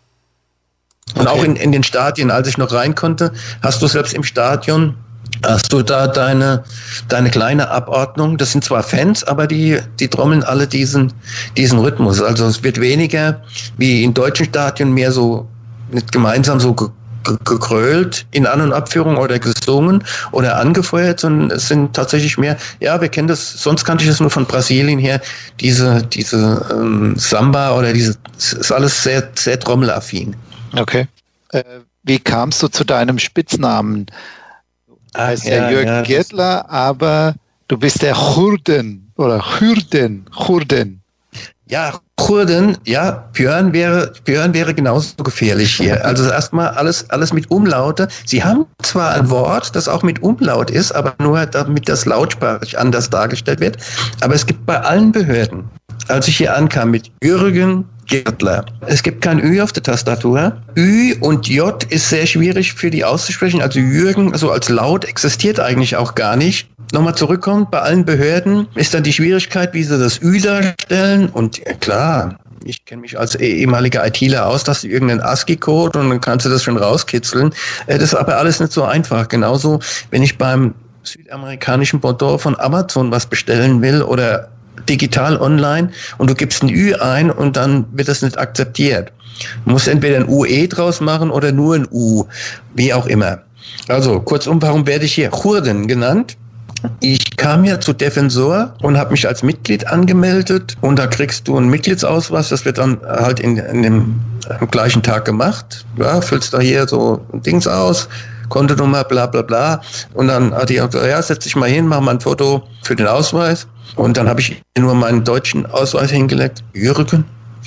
E: Und auch in den Stadien, als ich noch rein konnte, hast du selbst im Stadion, hast du da deine kleine Abordnung. Das sind zwar Fans, aber die trommeln alle diesen Rhythmus. Also es wird weniger wie in deutschen Stadien mehr so nicht gemeinsam so gekrölt in An- und Abführung oder gesungen oder angefeuert, sondern es sind tatsächlich mehr, ja, wir kennen das, sonst kannte ich das nur von Brasilien her, diese Samba oder ist alles sehr, sehr trommelaffin.
J: Okay. Wie kamst du zu deinem Spitznamen? Du heißt ja Jürgen Gettler, aber du bist der Churden oder Churden.
E: Ja, Churden, ja, Björn wäre genauso gefährlich hier. Also erstmal alles mit Umlaute. Sie haben zwar ein Wort, das auch mit Umlaut ist, aber nur damit das lautsprachlich anders dargestellt wird. Aber es gibt bei allen Behörden, als ich hier ankam mit Jürgen Gettler, es gibt kein Ü auf der Tastatur. Ü und J ist sehr schwierig für die auszusprechen. Also Jürgen, also als Laut existiert eigentlich auch gar nicht. Nochmal zurückkommt, bei allen Behörden ist dann die Schwierigkeit, wie sie das Ü darstellen. Und ja, klar, ich kenne mich als ehemaliger ITler aus, dass du irgendeinen ASCII-Code und dann kannst du das schon rauskitzeln. Das ist aber alles nicht so einfach. Genauso, wenn ich beim südamerikanischen Pendant von Amazon was bestellen will oder digital online und du gibst ein Ü ein und dann wird das nicht akzeptiert. Du musst entweder ein UE draus machen oder nur ein U, wie auch immer. Also kurzum, warum werde ich hier Churden genannt? Ich kam ja zu Defensor und habe mich als Mitglied angemeldet und da kriegst du einen Mitgliedsausweis, das wird dann halt am gleichen Tag gemacht. Ja, füllst da hier so Dings aus, Kontonummer, bla bla bla. Und dann hat die auch gesagt, ja, setz dich mal hin, mach mal ein Foto für den Ausweis. Und dann habe ich nur meinen deutschen Ausweis hingelegt. Jürgen,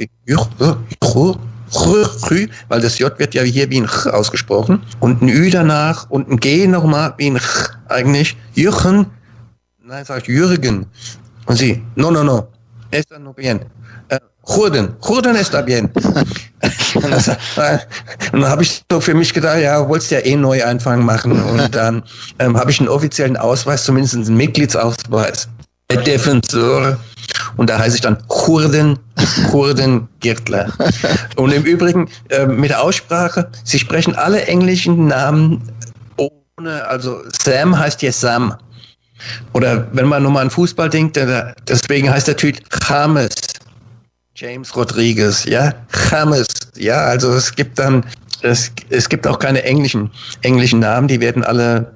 E: weil das J wird ja hier wie ein Ch ausgesprochen. Und ein Ü danach und ein G nochmal wie ein Ch eigentlich. Jürgen. Nein, sag ich Jürgen. Und sie, no. Está no bien. Churden está bien. Und dann habe ich so für mich gedacht, ja, wolltest ja Neuanfang machen. Und dann habe ich einen offiziellen Ausweis, zumindest einen Mitgliedsausweis. Defensor. Und da heiße ich dann Churden Gettler. Und im Übrigen mit der Aussprache, sie sprechen alle englischen Namen ohne, also Sam heißt hier Sam. Oder wenn man nochmal an Fußball denkt, deswegen heißt der Typ James. James Rodriguez, ja, James. Ja, also es gibt auch keine englischen Namen, die werden alle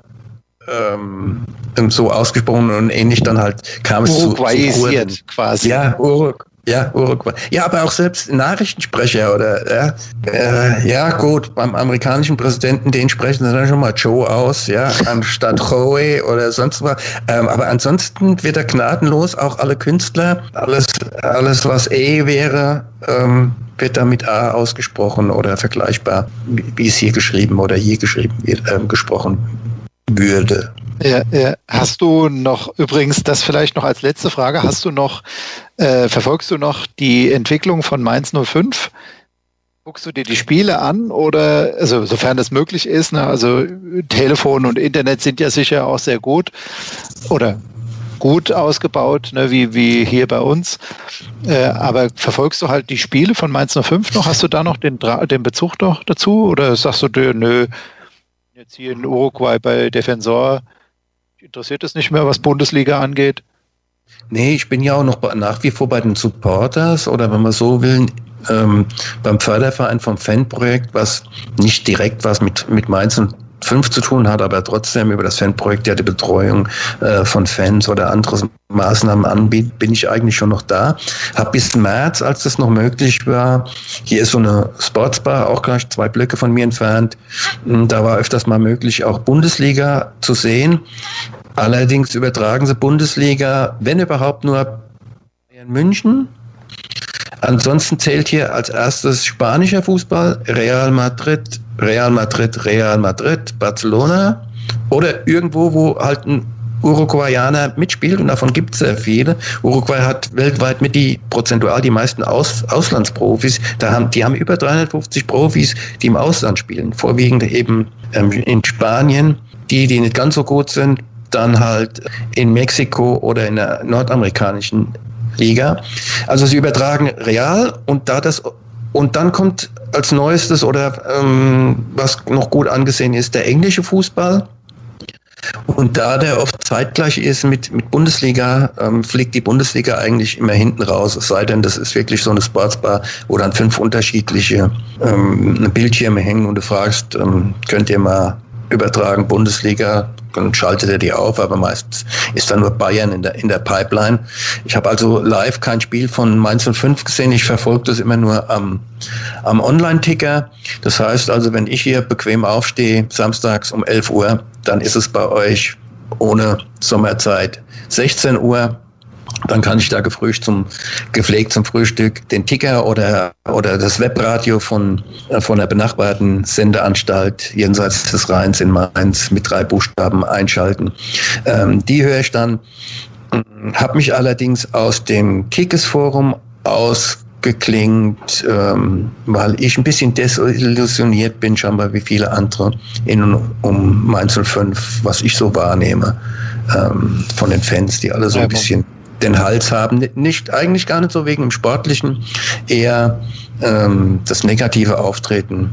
E: so ausgesprochen und ähnlich dann halt kam es zu
J: quasi.
E: Ja, Uruguay. Ja, aber auch selbst Nachrichtensprecher oder ja gut, beim amerikanischen Präsidenten, den sprechen sie dann schon mal Joe aus, ja, anstatt Joey oder sonst was. Aber ansonsten wird er gnadenlos, auch alle Künstler, alles was wäre, wird da mit A ausgesprochen oder vergleichbar, wie es hier geschrieben oder hier geschrieben wird, gesprochen würde.
J: Ja. Hast du noch, übrigens, das vielleicht noch als letzte Frage, verfolgst du noch die Entwicklung von Mainz 05? Guckst du dir die Spiele an oder, also sofern das möglich ist, ne? Also Telefon und Internet sind ja sicher auch sehr gut oder gut ausgebaut, ne? wie hier bei uns. Aber verfolgst du halt die Spiele von Mainz 05 noch? Hast du da noch den Bezug noch dazu oder sagst du, nö, jetzt hier in Uruguay bei Defensor interessiert es nicht mehr, was Bundesliga angeht?
E: Nee, ich bin ja auch noch nach wie vor bei den Supporters oder wenn man so will, beim Förderverein vom Fanprojekt, was nicht direkt was mit Mainz 05 zu tun hat, aber trotzdem über das Fanprojekt ja die Betreuung von Fans oder andere Maßnahmen anbietet, bin ich eigentlich schon noch da. Hab bis März, als das noch möglich war, hier ist so eine Sportsbar, auch gleich 2 Blöcke von mir entfernt, da war öfters mal möglich, auch Bundesliga zu sehen. Allerdings übertragen sie Bundesliga, wenn überhaupt, nur Bayern München. Ansonsten zählt hier als erstes spanischer Fußball, Real Madrid, Barcelona oder irgendwo, wo halt ein Uruguayaner mitspielt und davon gibt es sehr viele. Uruguay hat weltweit prozentual die meisten Auslandsprofis. Die haben über 350 Profis, die im Ausland spielen, vorwiegend eben in Spanien. die nicht ganz so gut sind, dann halt in Mexiko oder in der nordamerikanischen Liga. Also sie übertragen Real und dann kommt als Neuestes oder was noch gut angesehen ist, der englische Fußball. Und da der oft zeitgleich ist mit Bundesliga, fliegt die Bundesliga eigentlich immer hinten raus. Es sei denn, das ist wirklich so eine Sportsbar, wo dann 5 unterschiedliche Bildschirme hängen und du fragst, könnt ihr mal übertragen Bundesliga, dann schaltet er die auf, aber meistens ist da nur Bayern in der Pipeline. Ich habe also live kein Spiel von Mainz 05 gesehen, ich verfolge das immer nur am Online-Ticker. Das heißt also, wenn ich hier bequem aufstehe, samstags um 11 Uhr, dann ist es bei euch ohne Sommerzeit 16 Uhr. Dann kann ich da gepflegt zum Frühstück den Ticker oder das Webradio von der benachbarten Sendeanstalt jenseits des Rheins in Mainz mit 3 Buchstaben einschalten. Die höre ich dann, habe mich allerdings aus dem Kickes-Forum ausgeklingt, weil ich ein bisschen desillusioniert bin, scheinbar wie viele andere um Mainz 05, was ich so wahrnehme von den Fans, die alle so ein bisschen den Hals haben, eigentlich gar nicht so wegen dem Sportlichen, eher das negative Auftreten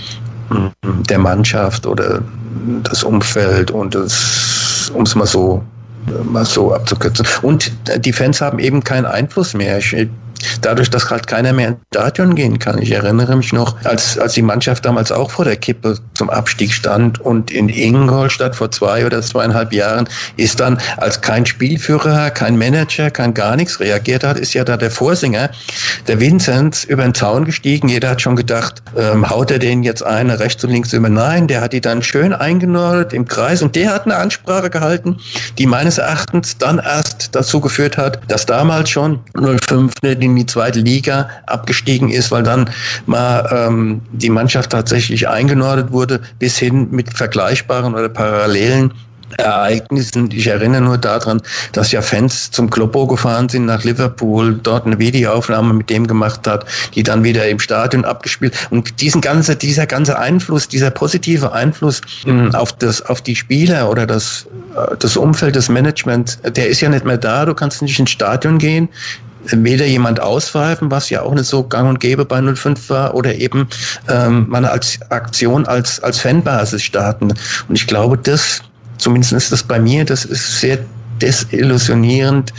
E: der Mannschaft oder das Umfeld und um es mal so abzukürzen. Und die Fans haben eben keinen Einfluss mehr. Dadurch, dass halt keiner mehr ins Stadion gehen kann. Ich erinnere mich noch, als die Mannschaft damals auch vor der Kippe zum Abstieg stand und in Ingolstadt vor 2 oder 2,5 Jahren ist dann, als kein Spielführer, kein Manager, kein gar nichts reagiert hat, ist ja da der Vorsänger, der Vinzenz, über den Zaun gestiegen. Jeder hat schon gedacht, haut er den jetzt eine rechts und links über? Nein, der hat die dann schön eingenordet im Kreis und der hat eine Ansprache gehalten, die meines Erachtens dann erst dazu geführt hat, dass damals schon 05 in die 2. Liga abgestiegen ist, weil dann mal die Mannschaft tatsächlich eingenordet wurde, bis hin mit vergleichbaren oder parallelen Ereignissen. Ich erinnere nur daran, dass ja Fans zum Kloppo gefahren sind nach Liverpool, dort eine Videoaufnahme mit dem gemacht hat, die dann wieder im Stadion abgespielt. Und dieser ganze Einfluss, dieser positive Einfluss auf die Spieler oder das Umfeld des Managements, der ist ja nicht mehr da. Du kannst nicht ins Stadion gehen, weder jemand auspfeifen, was ja auch nicht so gang und gäbe bei 05 war, oder eben man als Aktion als Fanbasis starten. Und ich glaube, zumindest ist das bei mir, das ist sehr desillusionierend.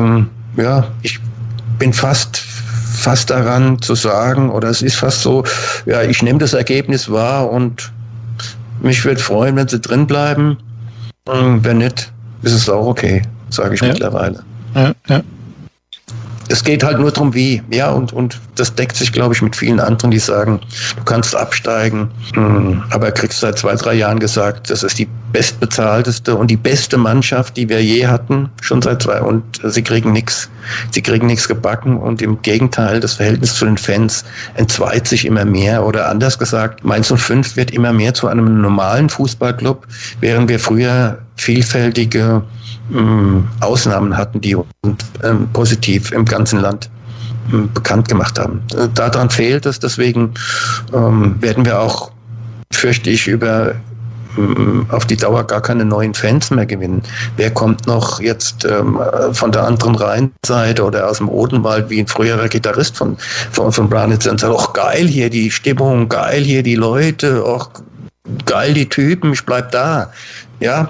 E: Ich bin fast daran zu sagen, oder es ist fast so, ja, ich nehme das Ergebnis wahr und mich würde freuen, wenn sie drin bleiben. Wenn nicht, ist es auch okay, sage ich mittlerweile. Ja. Es geht halt nur darum, wie. Ja, und das deckt sich, glaube ich, mit vielen anderen, die sagen, du kannst absteigen, aber kriegst seit 2-3 Jahren gesagt, das ist die bestbezahlteste und die beste Mannschaft, die wir je hatten, schon seit 2, und sie kriegen nichts. Sie kriegen nichts gebacken und im Gegenteil, das Verhältnis zu den Fans entzweit sich immer mehr, oder anders gesagt, Mainz 05 wird immer mehr zu einem normalen Fußballclub, während wir früher vielfältige Ausnahmen hatten, die uns positiv im ganzen Land bekannt gemacht haben. Daran fehlt es, deswegen werden wir auch, fürchte ich, auf die Dauer gar keine neuen Fans mehr gewinnen. Wer kommt noch jetzt von der anderen Rheinseite oder aus dem Odenwald wie ein früherer Gitarrist von Branitz und sagt, ach geil hier die Stimmung, geil hier die Leute, ach geil die Typen, ich bleib da. Ja.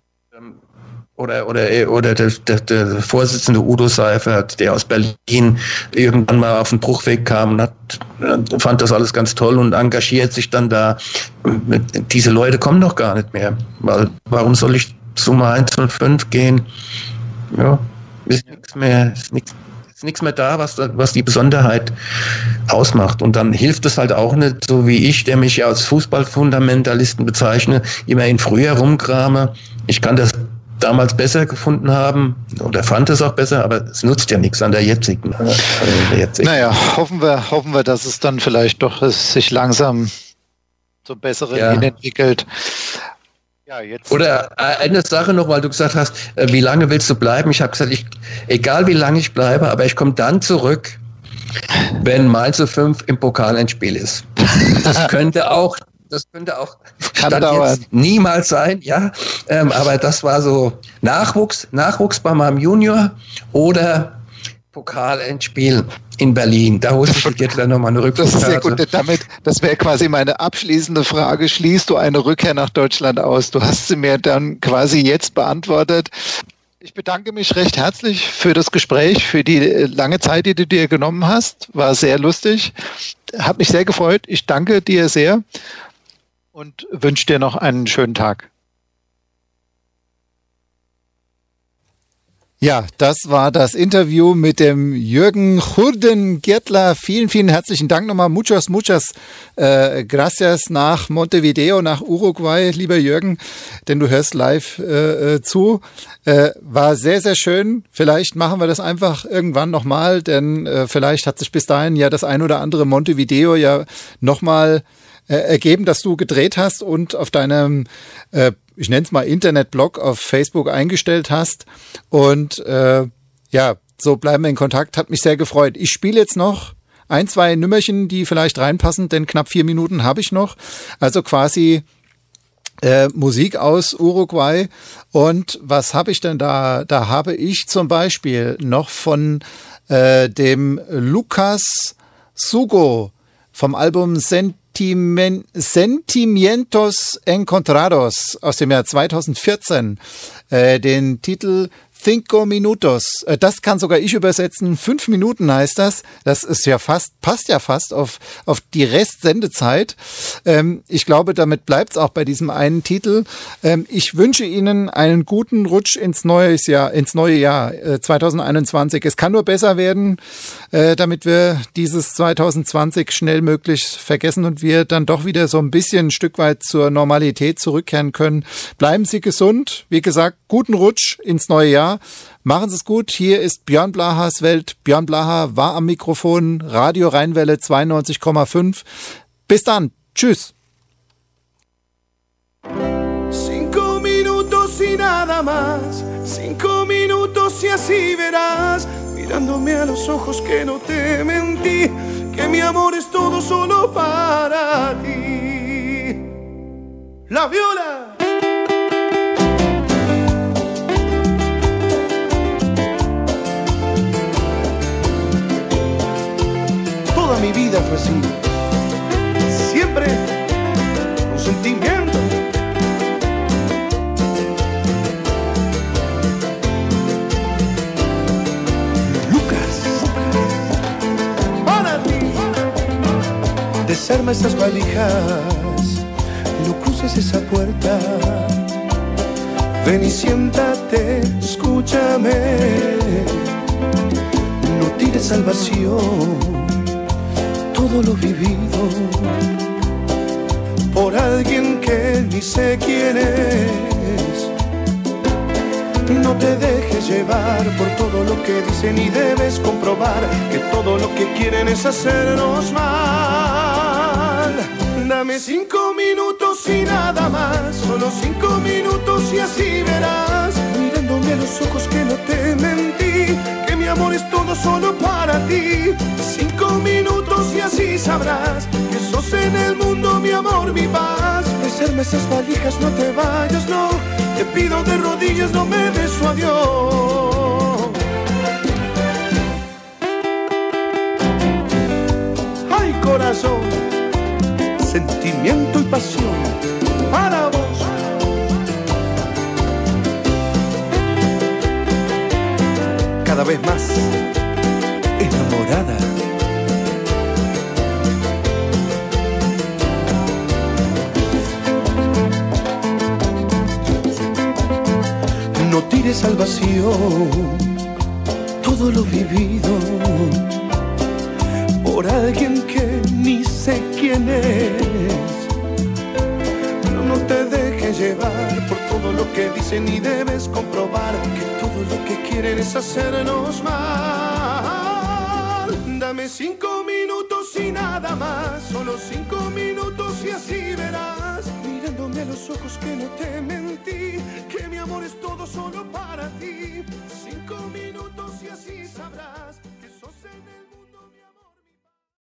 E: Oder der Vorsitzende Udo Seifert, der aus Berlin irgendwann mal auf den Bruchweg kam und fand das alles ganz toll und engagiert sich dann da. Diese Leute kommen doch gar nicht mehr. Weil, warum soll ich zu Mainz 05 gehen? Ja, ist nichts mehr da, was die Besonderheit ausmacht. Und dann hilft es halt auch nicht, so wie ich, der mich ja als Fußballfundamentalisten bezeichne, immer in früher rumkrame. Ich kann das damals besser gefunden haben oder fand es auch besser, aber es nutzt ja nichts an der jetzigen.
J: Naja, hoffen wir, dass es dann vielleicht doch sich langsam zum Besseren entwickelt. Ja, jetzt.
E: Oder eine Sache noch, weil du gesagt hast, wie lange willst du bleiben? Ich habe gesagt, egal wie lange ich bleibe, aber ich komme dann zurück, wenn Mainz 05 im Pokalendspiel ist. Das könnte auch Das könnte auch Stand jetzt niemals sein, ja. Aber das war so Nachwuchs bei meinem Junior oder Pokalendspiel in Berlin. Da holte ich jetzt dann nochmal eine Rückkehr.
J: Das ist sehr gut. Das wäre quasi meine abschließende Frage. Schließt du eine Rückkehr nach Deutschland aus? Du hast sie mir dann quasi jetzt beantwortet. Ich bedanke mich recht herzlich für das Gespräch, für die lange Zeit, die du dir genommen hast. War sehr lustig. Hat mich sehr gefreut. Ich danke dir sehr und wünsche dir noch einen schönen Tag.
A: Ja, das war das Interview mit dem Jürgen Hurden-Gärtler. Vielen, vielen herzlichen Dank nochmal. Muchas gracias nach Montevideo, nach Uruguay, lieber Jürgen, denn du hörst live zu. War sehr, sehr schön. Vielleicht machen wir das einfach irgendwann nochmal, denn vielleicht hat sich bis dahin ja das ein oder andere Montevideo ja nochmal ergeben, dass du gedreht hast und auf deinem ich nenne es mal Internetblog auf Facebook eingestellt hast. Und ja, so bleiben wir in Kontakt. Hat mich sehr gefreut. Ich spiele jetzt noch 1, 2 Nümmerchen, die vielleicht reinpassen, denn knapp 4 Minuten habe ich noch. Also quasi Musik aus Uruguay. Und was habe ich denn da? Da habe ich zum Beispiel noch von dem Lucas Sugo vom Album Sentimientos Encontrados aus dem Jahr 2014, den Titel 5 Minutos. Das kann sogar ich übersetzen. 5 Minuten heißt das. Das ist ja passt ja fast auf die Restsendezeit. Ich glaube, damit bleibt es auch bei diesem einen Titel. Ich wünsche Ihnen einen guten Rutsch ins neue Jahr 2021. Es kann nur besser werden, damit wir dieses 2020 schnell möglichst vergessen und wir dann doch wieder so ein bisschen ein Stück weit zur Normalität zurückkehren können. Bleiben Sie gesund. Wie gesagt, guten Rutsch ins neue Jahr. Machen Sie es gut. Hier ist Björn Blachers Welt. Björn Blacher war am Mikrofon. Radio Rheinwelle 92,5. Bis dann. Tschüss.
K: 5 minutos y nada más, 5 minutos y así verás, mirándome a los ojos que no te mentí, que mi amor es todo solo para ti. La viola. Toda mi vida fue así, siempre un sentimiento. Lucas, para ti. Desarma esas valijas, no cruces esa puerta. Ven y siéntate, escúchame. No tires salvación todo lo vivido por alguien que ni sé quién es. No te dejes llevar por todo lo que dicen y debes comprobar que todo lo que quieren es hacernos mal. Dame 5 minutos y nada más, solo 5 minutos y así verás, mirándome a los ojos que no te mentí, que mi amor es todo solo para ti. 5 minutos y así sabrás que sos en el mundo mi amor, mi paz. Besarme esas valijas, no te vayas, no. Te pido de rodillas, no me des su adiós. Ay, corazón, sentimiento y pasión para vos. Cada vez más enamorada. No tires salvación todo lo vivido por alguien que ni sé quién es. No te dejes llevar por todo lo que dicen y debes comprobar que todo lo que quieren es hacernos mal. Dame 5 minutos y nada más, solo 5 minutos y así verás, mirándome a los ojos que no te mentí, que mi amor es todo solo para ti.